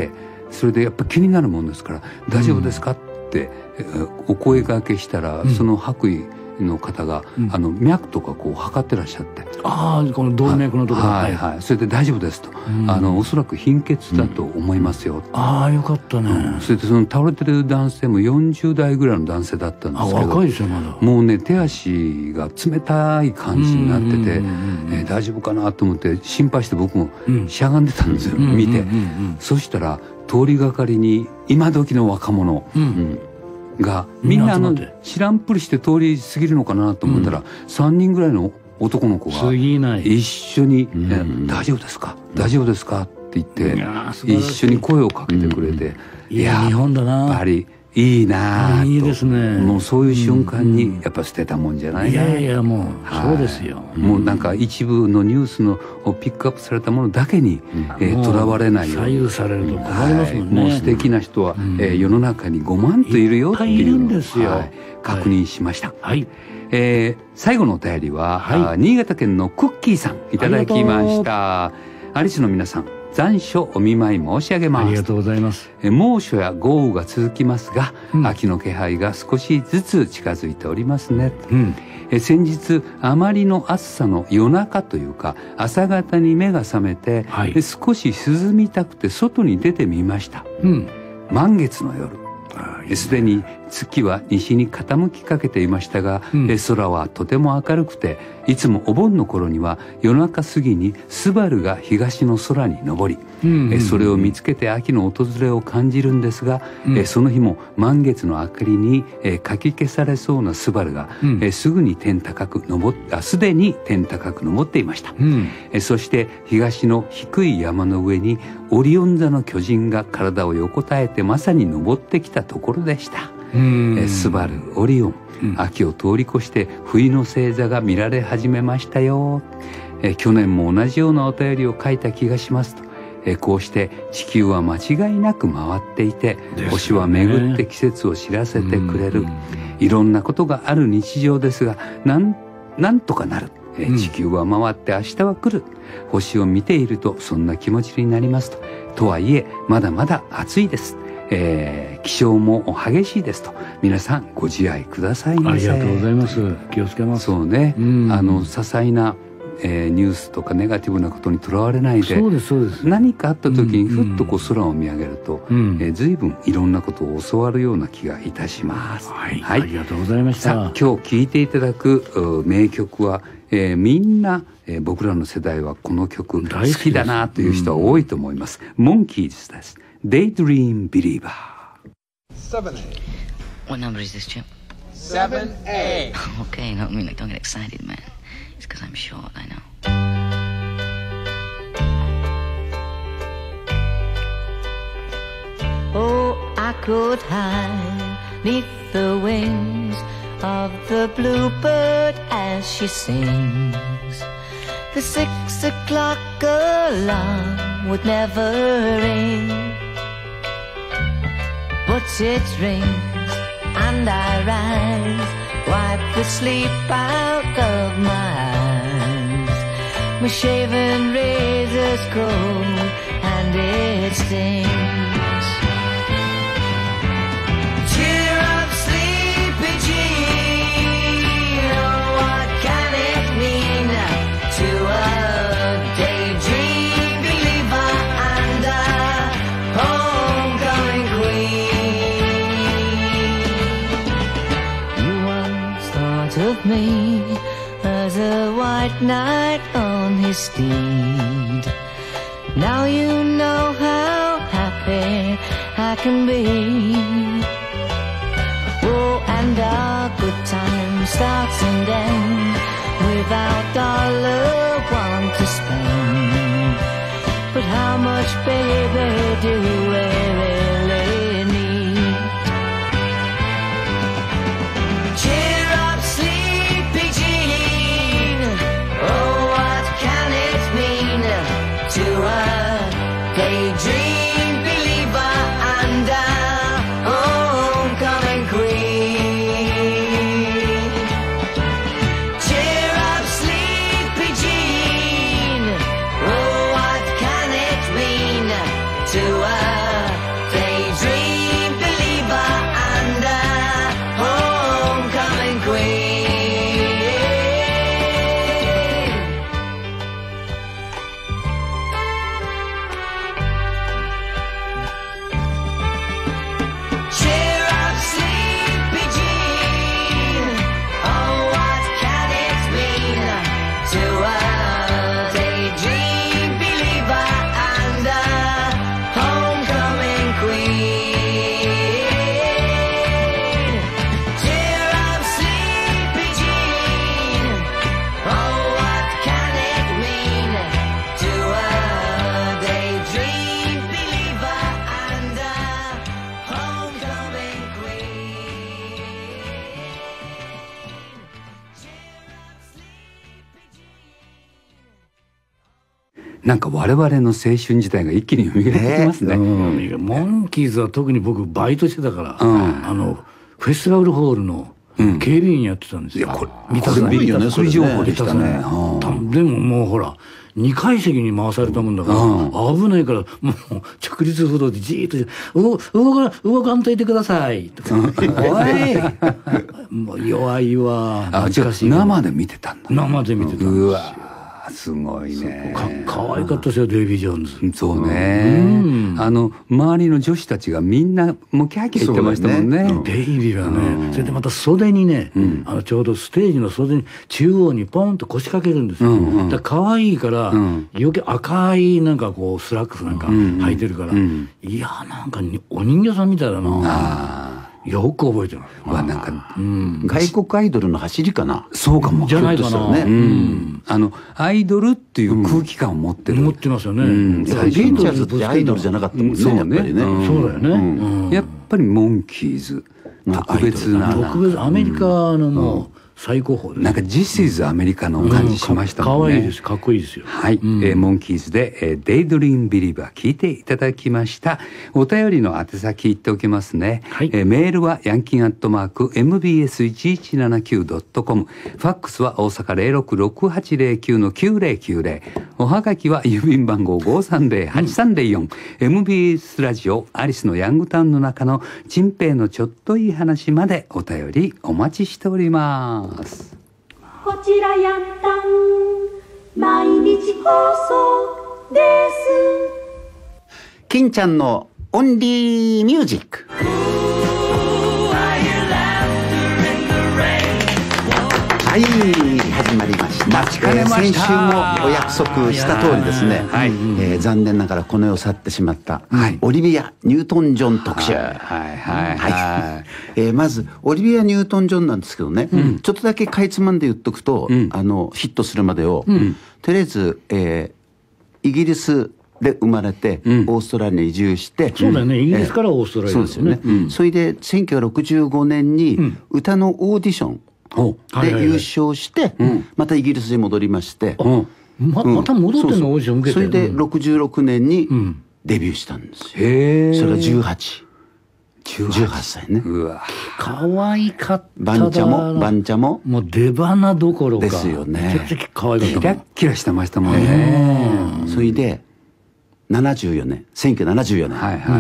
それでやっぱ気になるもんですから「大丈夫ですか?」って、えー、お声掛けしたら、うん、その白衣の方が、うん、あの脈とかこう測ってらっしゃって、 ああ、この動脈のところ、 はいはい、それで大丈夫ですと、うん、あのおそらく貧血だと思いますよ、うん、 ああよかったね、 うん、それでその倒れてる男性もよんじゅう代ぐらいの男性だったんですけど、 あ若いですよまだ、 もうね手足が冷たい感じになってて、えー、大丈夫かなと思って心配して僕もしゃがんでたんですよ、うん、見て、うんうんうんうん、そしたら通りがかりに今時の若者、うんうん、がみんなあの知らんぷりして通り過ぎるのかなと思ったら、うん、さんにんぐらいの男の子が一緒に「え大丈夫ですか大丈夫ですか?」って言って一緒に声をかけてくれて、 いや日本だな、 やっぱりいいなぁと。 いいですね。 もうそういう瞬間にやっぱ捨てたもんじゃないな。 いやいやもうそうですよ。 もうなんか一部のニュースのピックアップされたものだけにとらわれないように。 左右されると困りますもんね。 もう素敵な人は世の中にごまんといるよっていうのを確認しました。 はい。 えー、最後のお便りは、はい、新潟県のクッキーさんいただきました。アリスの皆さん、残暑お見舞い申し上げます。 ありがとうございます。 え猛暑や豪雨が続きますが、うん、秋の気配が少しずつ近づいておりますね。うん、え先日あまりの暑さの夜中というか朝方に目が覚めて、はい、少し涼みたくて外に出てみました。うん、満月の夜。すでに月は西に傾きかけていましたが、うん、空はとても明るくて、いつもお盆の頃には夜中過ぎにスバルが東の空に昇り、うんうん、それを見つけて秋の訪れを感じるんですが、うん、その日も満月の明かりにかき消されそうなスバルが、うん、すぐに天高く昇っあすでに天高く昇っていました、うん、そして東の低い山の上にオリオン座の巨人が体を横たえてまさに昇ってきたところでした。えスバルオリオン、うん、秋を通り越して冬の星座が見られ始めましたよ。え去年も同じようなお便りを書いた気がしますと。えこうして地球は間違いなく回っていて、ね、星は巡って季節を知らせてくれる。いろんなことがある日常ですが、なんなんとかなる。え地球は回って明日は来る。星を見ているとそんな気持ちになりますと。とはいえまだまだ暑いです。えー、気象も激しいですと。皆さんご自愛くださいませ。 ありがとうございます。気をつけます。 そうね、うん、あの些細な、えー、ニュースとかネガティブなことにとらわれないで、 そうですそうです。 何かあった時にふっとこう空を見上げると、うん、えー、随分いろんなことを教わるような気がいたします、 はいはい、ありがとうございました。 さあ今日聴いていただく名曲は、えー、みんな、えー、僕らの世代はこの曲好きだなという人は多いと思います。うん、モンキーズです。Daydream Believer。 seven A. What number is this, Chip? seven A. Okay, no, I mean, like, don't get excited, man. It's because I'm short, I know. Oh, I could hide neath the wings of the bluebird as she sings. The six o'clock alarm would never ring, but it rings and I rise, wipe the sleep out of my eyes. My shaven razor's cold and it stings. Cheer up, sleepy Jean, oh, what can it mean to a daydream believer and a homecoming queen? You once thought of me as a white knight on his steed. Now you know how happy I can be. Oh, and our good time starts and ends without dollar one to spend. But how much, baby, do we really need? Cheer up, sleepy Jean, oh, what can it mean to a daydream believer and a homecoming queen? Cheer up, sleepy Jean, oh, what can it mean to a なんか我々の青春時代が一気に蘇ってきますね。 ね、モンキーズは特に僕バイトしてたから、うん、あのフェスティバルホールの警備員やってたんですよ。 いやこれ見たくないよね。それ情報でしたね。 でももうほらにかい席に回されたもんだから危ないからもう直立不動でじーっと「動動か動かんといてください」とか「おい!」もう弱いわ。 あ、じゃあ生で見てたんだ。 生で見てたんですよ。 うわすごいね。 か可愛かったですよデイビー・ジョーンズ。 そうね、うん、あの周りの女子たちがみんなもうキャーキャー言ってましたもんね。 ね、デイビーがね、うん、それでまた袖にね、うん、あのちょうどステージの袖に中央にポンと腰掛けるんですよ、うんうん、だから可愛いから、うん、余計赤いなんかこうスラックスなんか履いてるから、うんうん、いやなんかお人形さんみたいだな。あよく覚えてます。 わなんか、うん、外国アイドルの走りかな。 そうかも。 じゃないかな。 ね、うん、あのアイドルっていう空気感を持ってる。 うん、持ってますよね。うん、 ビートルズってアイドルじゃなかったもんね。そうね。やっぱりね。 うん、そうだよね、 うん。やっぱりモンキーズ特別な。 特別アメリカのもう。うん最高峰です。 なんか This is アメリカの感じしましたもんね。 かわいいです。かっこいいですよ。 はい、うんえー、モンキーズで、えー、Daydream Believer 聞いていただきました。お便りの宛先言っておきますね、はいえー、メールはヤンキンアットマーク エムビーエスいちいちななきゅうドットコム、 ファックスは大阪 ゼロろくろくはちゼロきゅうのきゅうゼロきゅうゼロ、おはがきは郵便番号 ごさんゼロはちさんゼロよん、うん、エムビーエス ラジオアリスのヤングタウンの中のチンペイのちょっといい話までお便りお待ちしております。 こちらヤンタン毎日放送です。 金ちゃんのオンリーミュージック。はい、始まりました。 待ちかねました。 先週もお約束した通りですね、はいえー、残念ながらこの世を去ってしまった、はい、オリビア・ニュートン・ジョン特集。はいはいはい、はいえー、まずオリビア・ニュートン・ジョンなんですけどね、うん、ちょっとだけかいつまんで言っとくと、うん、あのヒットするまでを、うん、とりあえず、えー、イギリスで生まれて、うん、オーストラリアに移住して、 そうだよね、イギリスからオーストラリアですよね。 そうですよね、うん、それでせんきゅうひゃくろくじゅうごねんに歌のオーディションで優勝して、またイギリスに戻りまして、 ま, また戻ってんのオーディション受けて、 それでろくじゅうろくねんにデビューしたんですよ。へえ。それがじゅうはち。じゅうはっさいね。 うわ。可愛かっただ。 バンチャもバンチャももう出花どころかですよね。 めちゃくちゃ可愛かった。 キラッキラしてましたもんね。 それでななじゅうよねん、せんきゅうひゃくななじゅうよねん、はいはい、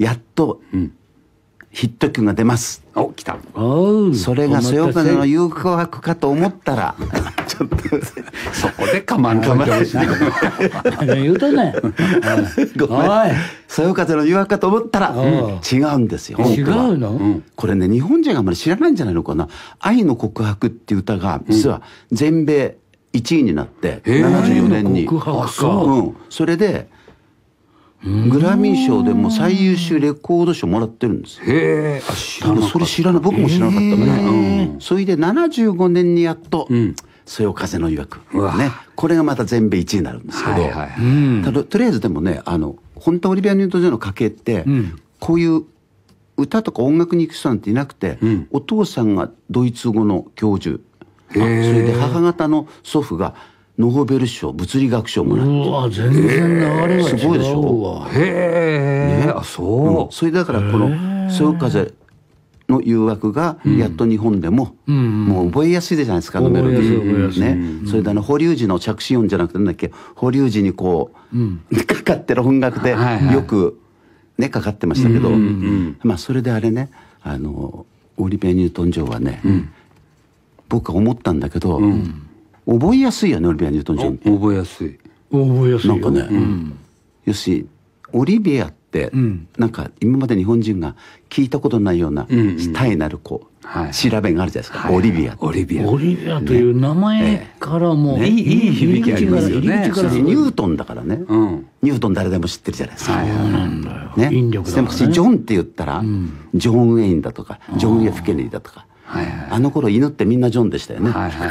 やっと、うんヒット曲が出ます。 お、来た。 それがそよ風の誘惑かと思ったら、ちょっとそこでかまんといてほしい。 言うとね。 ごめん。そよ風の誘惑かと思ったら、違うんですよ。 違うの？ これね、日本人があんまり知らないんじゃないのかな。愛の告白っていう歌が、実は全米いちいになって、ななじゅうよねんに。 告白か。 うん。それで、グラミー賞でも最優秀レコード賞もらってるんですよ。 へえ、知らなかった。 それ知らない、僕も知らなかったね。それでななじゅうごねんにやっと、そよ風の誘惑。ね。これがまた全米いちいになるんですけど、ただとりあえずでもね、あの、本当オリビア・ニュートン・ジョンの家系って、こういう歌とか音楽に行く人なんていなくて、お父さんがドイツ語の教授、それで母方の祖父が、ノーベル賞物理学賞もらって、 うわ全然流れが違うわ。 すごいでしょ。 へえ、ね、あそう、 うん、それだからこのそよ風の誘惑がやっと日本でも、うん、もう覚えやすいじゃないですか、うん、あのメロディーね、うん、それであの保留時の着信音じゃなくてなんだっけ、保留時にこう、うん、かかってる音楽でよくねかかってましたけど、うんうんうん、まあそれであれね、あのオリビア・ニュートン・ジョンはね、うん、僕は思ったんだけど、うん覚えやすいよね、オリビア・ニュートン・ジョンって。 覚えやすい。 覚えやすいよ。 なんかね、うん、要するに、オリビアって、うん、なんか今まで日本人が聞いたことないような、単なるこう、はい、調べがあるじゃないですか。はい、オリビア。 オリビア。 オリビアという名前からも、 ねね、いい、いい響きありますよね。 ニュートンだからね、うん。ニュートン誰でも知ってるじゃないですか。 そうなんだよ。 ね。 引力だからね。 でもジョンって言ったら、うん、ジョン・ウェインだとか、ジョン・F・ケネディだとか。はいはい、あの頃犬ってみんなジョンでしたよね。はいはい、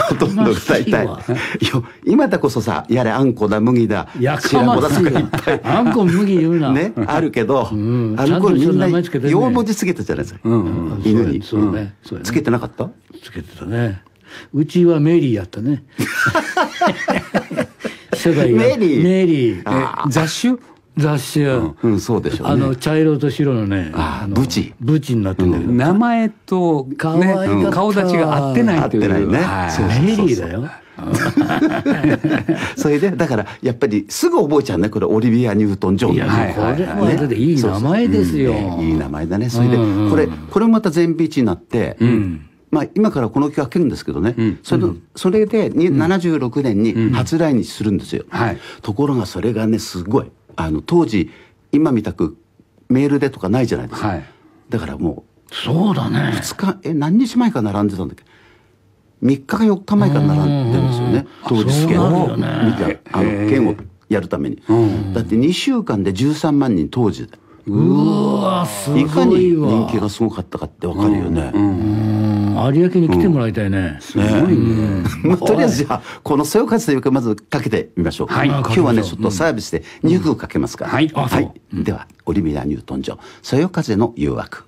ほとんど大体。今だこそさ、やれあんこだ麦だ白子だとかいっぱい。あんこ麦言うな。 ね、あるけど、うん、あの頃みんなよん文字つけたじゃないですか。うんうん、犬に。そうね。つけてなかった？ つけてたね。うちはメリーやったね。 世代がメリーメリーえ雑種雑種、 うん、うん、そうでしょうね。 あの茶色と白のね、 あブチブチになってるんだけど、 名前と、 可愛かったね、顔立ちが合ってないという。 合ってないね。 はいそうそうそうそうメリーだよ。 それでだからやっぱりすぐ覚えちゃうね、これオリビア・ニュートン・ジョン。 いや、はいはいはい、これはだっていい名前ですよ。 そうそう、うんね、いい名前だね。それでこれこれもまた全米一になって、うん、まあ今からこの曲開けるんですけどね、うん、それそれでに、うん、ななじゅうろくねんに初来日するんですよ。うん、はい、ところがそれがねすごいあの当時今みたくメールでとかないじゃないですか。はい、だからもうそうだね。 ふつかえ何日前か並んでたんだっけ。みっかかよっかまえから並んでるんですよね、当日試験を見て、あの券をやるために。だってにしゅうかんでじゅうさんまんにん当時で。 うわすごいわ。 いかに人気がすごかったかってわかるよね。 有明に来てもらいたいね。 すごいね。とりあえずじゃあこの「そよ風」というかまずかけてみましょう。今日はねちょっとサービスでにきょくかけますから。はい。ではオリビア・ニュートン・ジョン「そよ風の誘惑」。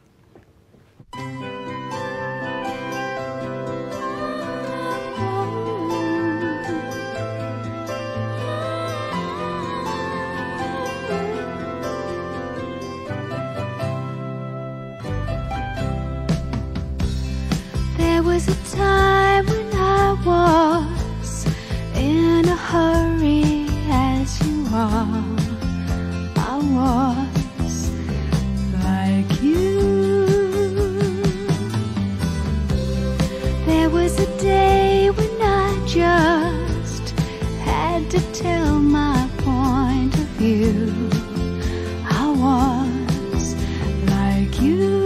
There was a time when I was in a hurry as you are. I was like you. There was a day when I just had to tell my point of view. I was like you.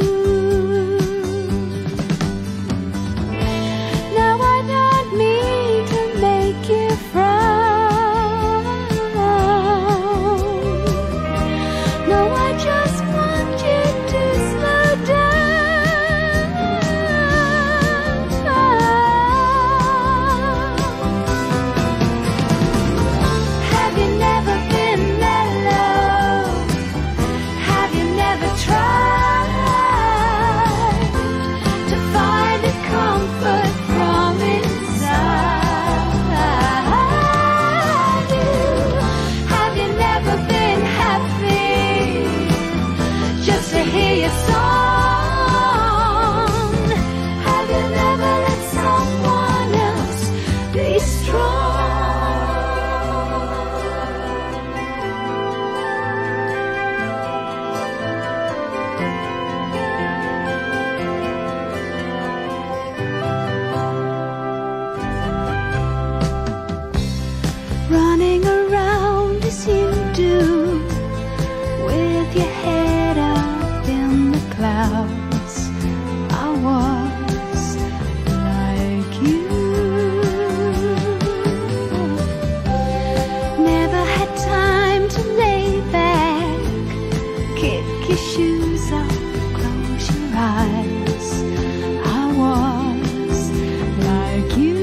Running around as you do, with your head up in the clouds. I was like you. Never had time to lay back, kick your shoes off, close your eyes. I was like you.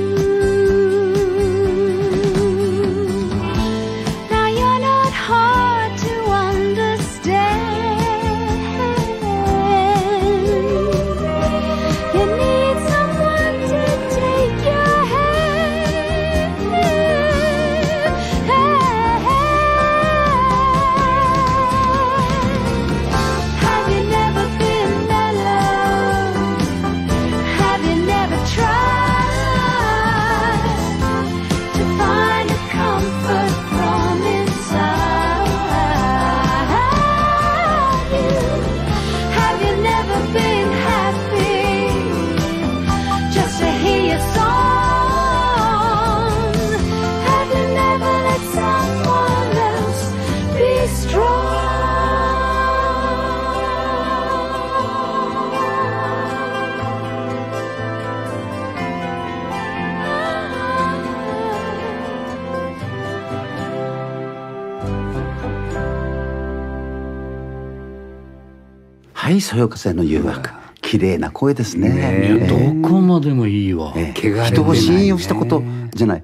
はい、そよ風の誘惑。綺麗な声ですね。 ね、どこまでもいいわ。 ええ、人を信用したことじゃない。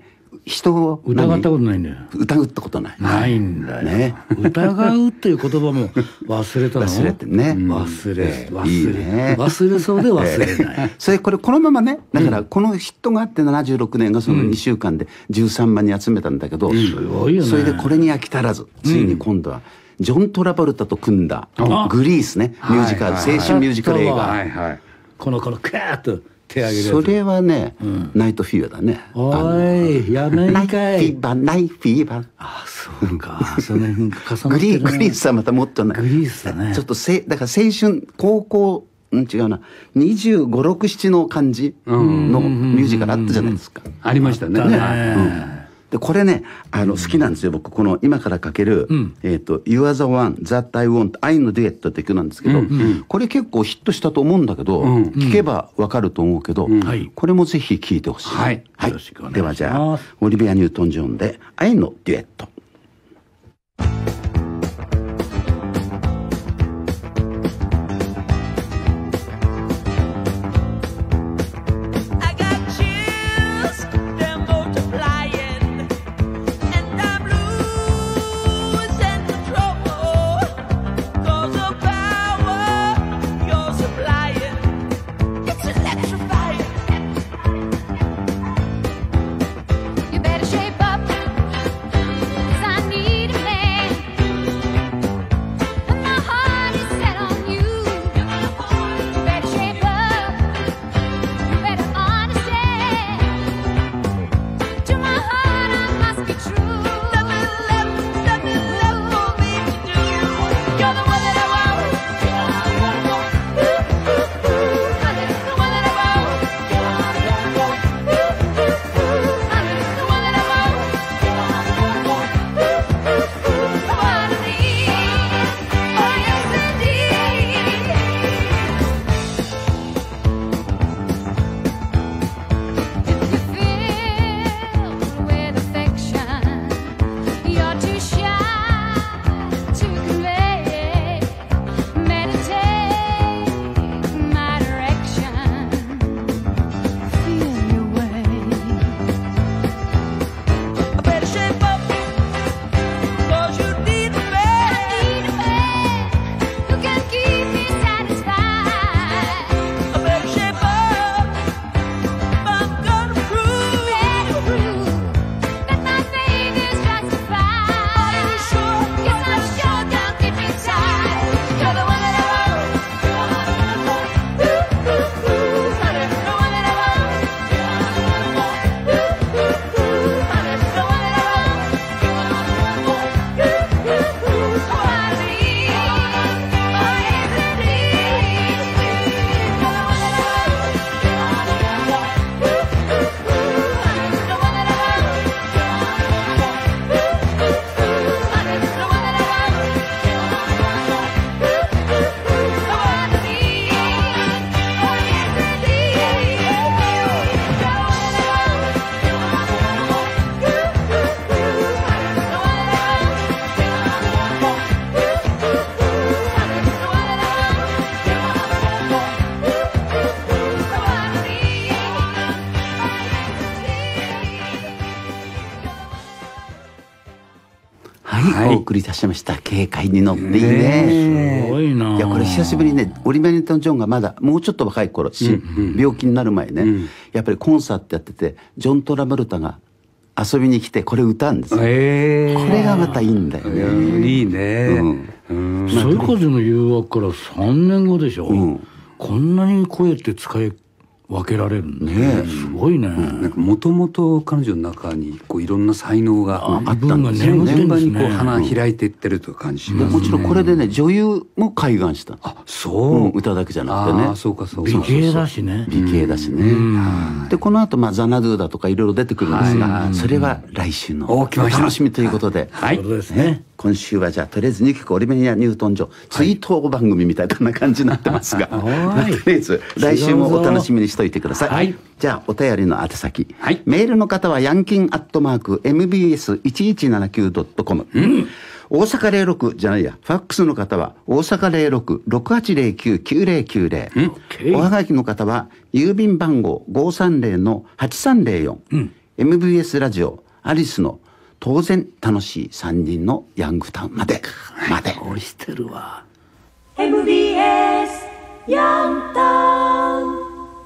人を疑ったことないんだよ。 疑ったことない。 ないんだよ。 ね。 疑うっていう言葉も忘れたの。 忘れてね。 忘れ、忘れ、 いいね。 忘れそうで忘れない。 それこれこのままね、だからこのヒットがあってななじゅうろくねんがそのにしゅうかんでじゅうさんまんにん集めたんだけど、 すごいよね。 それでこれに飽き足らず、ついに今度はジョン・トラボルタと組んだグリースね、ミュージカル、青春ミュージカル映画。 このこのクーッと手上げるやつ。 それはね、ナイトフィーバーだね。 おい、やめんかい。 ナイトフィーバー、ナイトフィーバー。 あ、そうか。その辺重なってるね。 グリー、グリースはまたもっとね。 グリースだね。 ちょっとせ、だから青春、高校、うん、違うな。にじゅうご、ろく、ななの感じのミュージカルあったじゃないですか。 ありましたね。 ね。で、これね、あの、好きなんですよ。僕、この、今からかける、えっと、You are the one that I want 愛のデュエットって曲なんですけど、これ結構ヒットしたと思うんだけど、聞けばわかると思うけど、これもぜひ聴いてほしい。はい。はい。ではじゃあ、オリビア・ニュートン・ジョンで、愛のデュエット。はい、お送りいたしました。軽快に乗っていいね。 すごいな。 いや、これ久しぶりにね、オリバー・ニュートン・ジョンがまだもうちょっと若い頃、病気になる前ね、やっぱりコンサートやってて、ジョン・トラボルタが遊びに来てこれ歌うんですよ。これがまたいいんだよね。 いいね。 そよ風の誘惑からさんねんごでしょ。こんなに声って使い分けられるね。すごいね。 なんかもともと彼女の中にこういろんな才能があったんですね。 順番にこう花開いていってるという感じしますね。 もちろんこれでね、女優も開眼した。 あ、そう。 歌だけじゃなくてね。 あ、そうかそうか。 美形だしね。 美形だしね。で、この後、まあ、ザナドゥだとかいろいろ出てくるんですが、それは来週のお楽しみということで。 はい。そうですね。 今週はじゃあとりあえずにきょくオリベニア・ニュートン・ジョン追悼番組みたいな感じになってますが、とりあえず来週もお楽しみにしといてください。はい、じゃあお便りの宛先、はい、メールの方はヤンキンアットマーク エムビーエスいちいちななきゅうドットコム、うん、大阪ゼロろくじゃないや、ファックスの方は大阪 ゼロろく ろくはちゼロきゅう きゅうゼロきゅうゼロ、うん、おはがきの方は郵便番号 ごーさんゼロのはちさんゼロよん、うん、エムビーエス ラジオアリスの当然楽しいさんにんのヤングタウンまでまで愛してるわ。 エムビーエス ヤングタウン。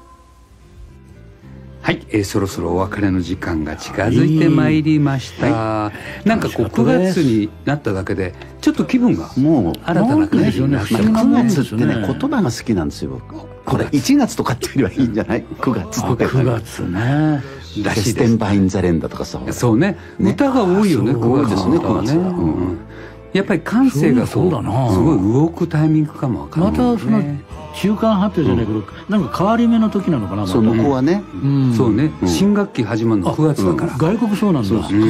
はい、えー、そろそろお別れの時間が近づいてまいりました、はい、なんかこうくがつになっただけでちょっと気分がもう新たな感じになってくがつってね、言葉が好きなんですよ僕。これいちがつとかっていうよりはいいんじゃない？くがつってくがつねらしいです。ステンバインザレンダとかさ、 そうね、歌が多いよね、くがつですね、くがつは、うん、やっぱり感性がこうすごい動くタイミングかもわかんない、ね、またその中間発表じゃないけど、うん、なんか変わり目の時なのかな、 その子はね、 うん、そうね、うん、新学期始まるのくがつだから、 うん、外国そうなんだ、くがつだ、うん、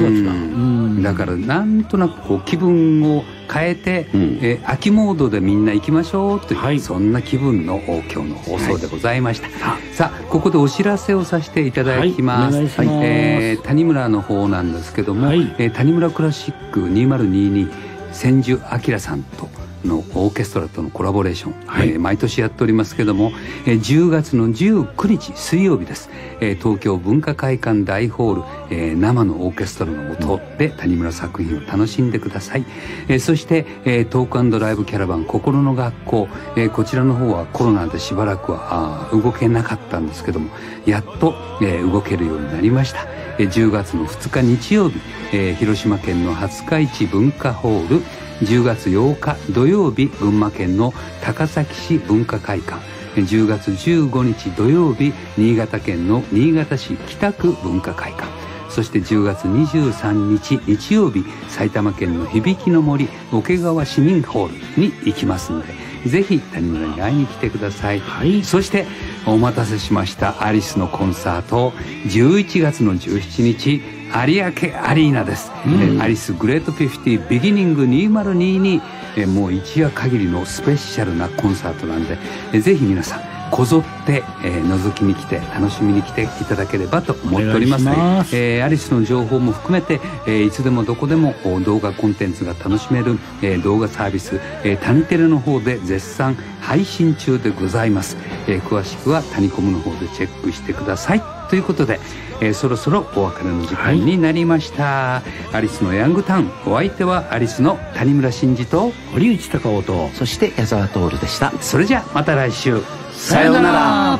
だからなんとなくこう気分を変えて、うん、えー、秋モードでみんな行きましょうという、はい、そんな気分の今日の放送でございました、はい、さあここでお知らせをさせていただきます、はい、はい、えー、谷村の方なんですけども、はい、えー、谷村クラシックにせんにじゅうに千住明さんとのオーケストラとのコラボレーション、はい、えー、毎年やっておりますけども、えー、じゅうがつのじゅうくにち水曜日です、えー、東京文化会館大ホール、えー、生のオーケストラの音で谷村作品を楽しんでください、えー、そして、えー、トーク&ライブキャラバン心の学校、えー、こちらの方はコロナでしばらくはあ動けなかったんですけどもやっと、えー、動けるようになりました、えー、じゅうがつのふつか日曜日、えー、広島県の廿日市文化ホール、じゅうがつようか土曜日群馬県の高崎市文化会館、じゅうがつじゅうごにち土曜日新潟県の新潟市北区文化会館、そしてじゅうがつにじゅうさんにち日曜日埼玉県の響の森桶川市民ホールに行きますのでぜひ谷村に会いに来てください、はい、そしてお待たせしましたアリスのコンサートじゅういちがつのじゅうしちにち有明アリーナです、うん、アリスグレートフィフティビギニングにせんにじゅうにえもう一夜限りのスペシャルなコンサートなんでえぜひ皆さんこぞって、えー、覗きに来て楽しみに来ていただければと思っておりますので、えー、アリスの情報も含めて、えー、いつでもどこでも動画コンテンツが楽しめる、えー、動画サービス、えー、タニテレの方で絶賛配信中でございます、えー、詳しくはタニコムの方でチェックしてくださいということで、えー、そろそろお別れの時間になりました、はい、アリスのヤングタウン、お相手はアリスの谷村新司と堀内孝雄とそして矢沢徹でした。 それじゃまた来週さようなら。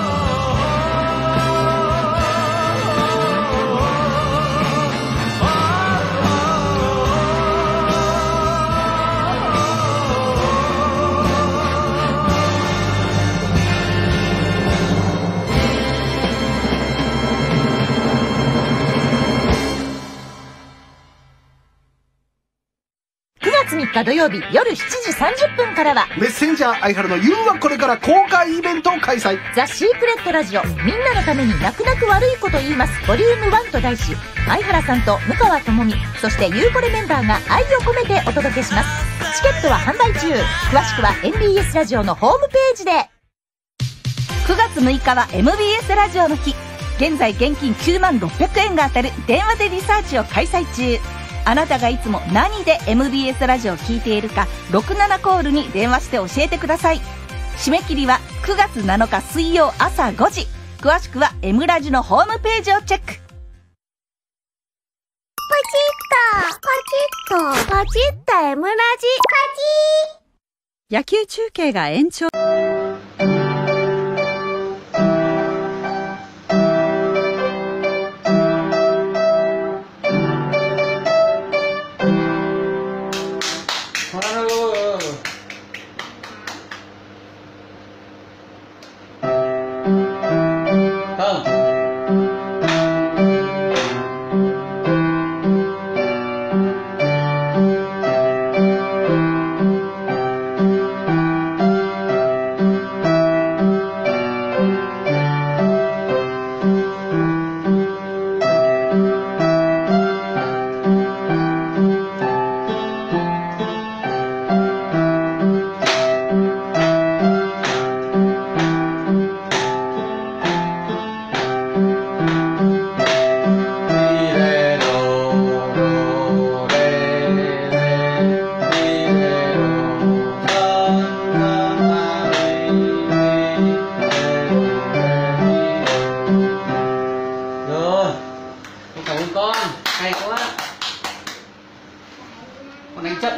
みっか土曜日夜しちじさんじゅっぷんからはメッセンジャー相原の You はこれから公開イベントを開催。 ザ・シークレットラジオみんなのために泣く泣く悪いこと言いますボリュームワンと題し相原さんと向川智美そしてゆうこれメンバーが愛を込めてお届けします。チケットは販売中。詳しくは エムビーエス ラジオのホームページで。 くがつむいかは エムビーエス ラジオの日。現在現金きゅうまんろっぴゃくえんが当たる電話でリサーチを開催中。あなたがいつも何で エムビーエス ラジオを聞いているかろくななコールに電話して教えてください。締め切りはくがつなのか水曜朝ごじ。詳しくは M ラジのホームページをチェック。 ポチッとポチッとポチッと M ラジポチ野球中継が延長。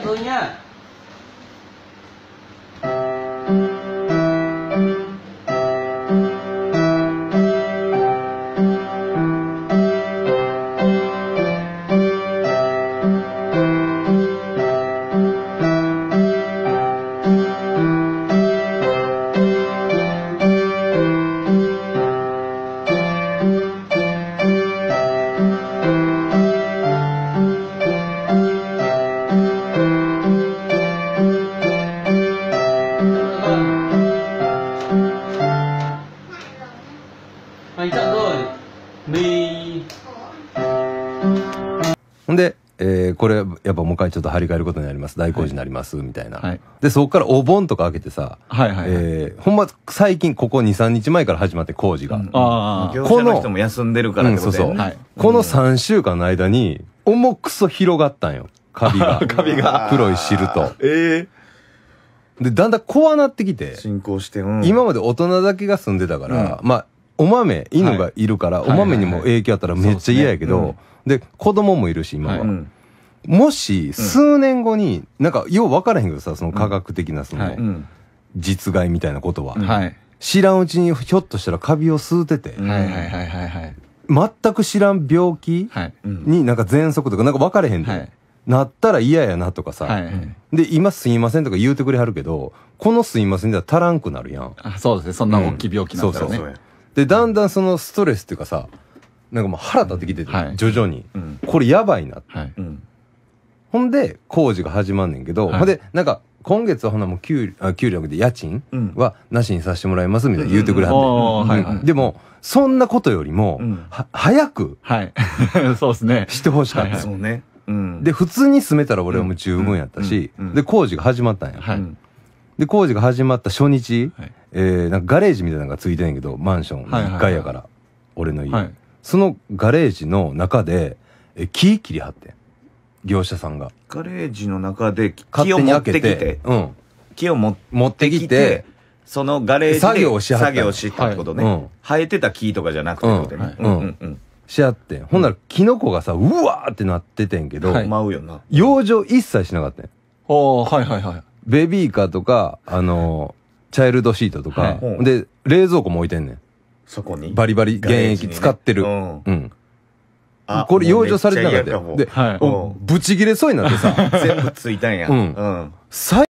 jatuhnya. ほんで、えー、これやっぱもう一回ちょっと張り替えることになります、大工事になりますみたいな、はい、でそこからお盆とか開けてさ、はいはいはい、えー、ほんま最近ここにさんにちまえから始まって工事が、うん、ああ、業者の人も休んでるからってことだよね、うん、そうそう、はい、このさんしゅうかんの間に重くそ広がったんよ、カビがカビが黒い汁と、ええー、でだんだん怖なってきて進行して、うん、今まで大人だけが住んでたから、うん、まあお豆犬がいるから、はい、お豆にも影響あったらめっちゃ嫌やけど、で子供もいるし今は、はい、もし数年後に、なんかよう分からへんけどさ、その科学的なその、はい、実害みたいなことは、はい、知らんうちにひょっとしたらカビを吸うてて、全く知らん病気になんか喘息とかなんか分からへんで、はい、なったら嫌やなとかさ、はい、で今すいませんとか言うてくれはるけど、このすいませんでは足らんくなるやん。あ、そうですね、そんな大きい病気なんだろうね、うん、そうそう、でだんだんそのストレスっていうかさ、なんかもう腹立ってきてて、はい、徐々に、うん、これやばいなって、はい、うん、ほんで工事が始まんねんけど、はい、ほんでなんか今月はほなもう給料、給料で家賃はなしにさせてもらいますみたいな言うてくれはって、でもそんなことよりも、うん、は早く、はい、そうですね、してほしかった。そうね、うん、で普通に住めたら俺はもう十分やったし、うんうん、で工事が始まったんや、はい、で工事が始まった初日、はい、えー、なんかガレージみたいなのがついてんねんけど、マンションのいっかいやから、俺の家、はい、そのガレージの中でえ木切り張ってん、業者さんがガレージの中で木を持ってきて、うん、木をも持ってきて、そのガレージで作業をしはった、作業したってことね、はい、うん、生えてた木とかじゃなくてってことね、うんうんうん、しはってん。ほんならキノコがさうわーってなっててんけど、はい、舞うよな、養生一切しなかったん。おー、はいはいはい。ベビーカーとかあのー、チャイルドシートとか、はい、で冷蔵庫も置いてんねん、そこにバリバリ現役使ってる、ね、うん、うん、これ養生されてなかったよ。で、はい、ブチ切れそうになってさ全部ついたんや、うん、うん、最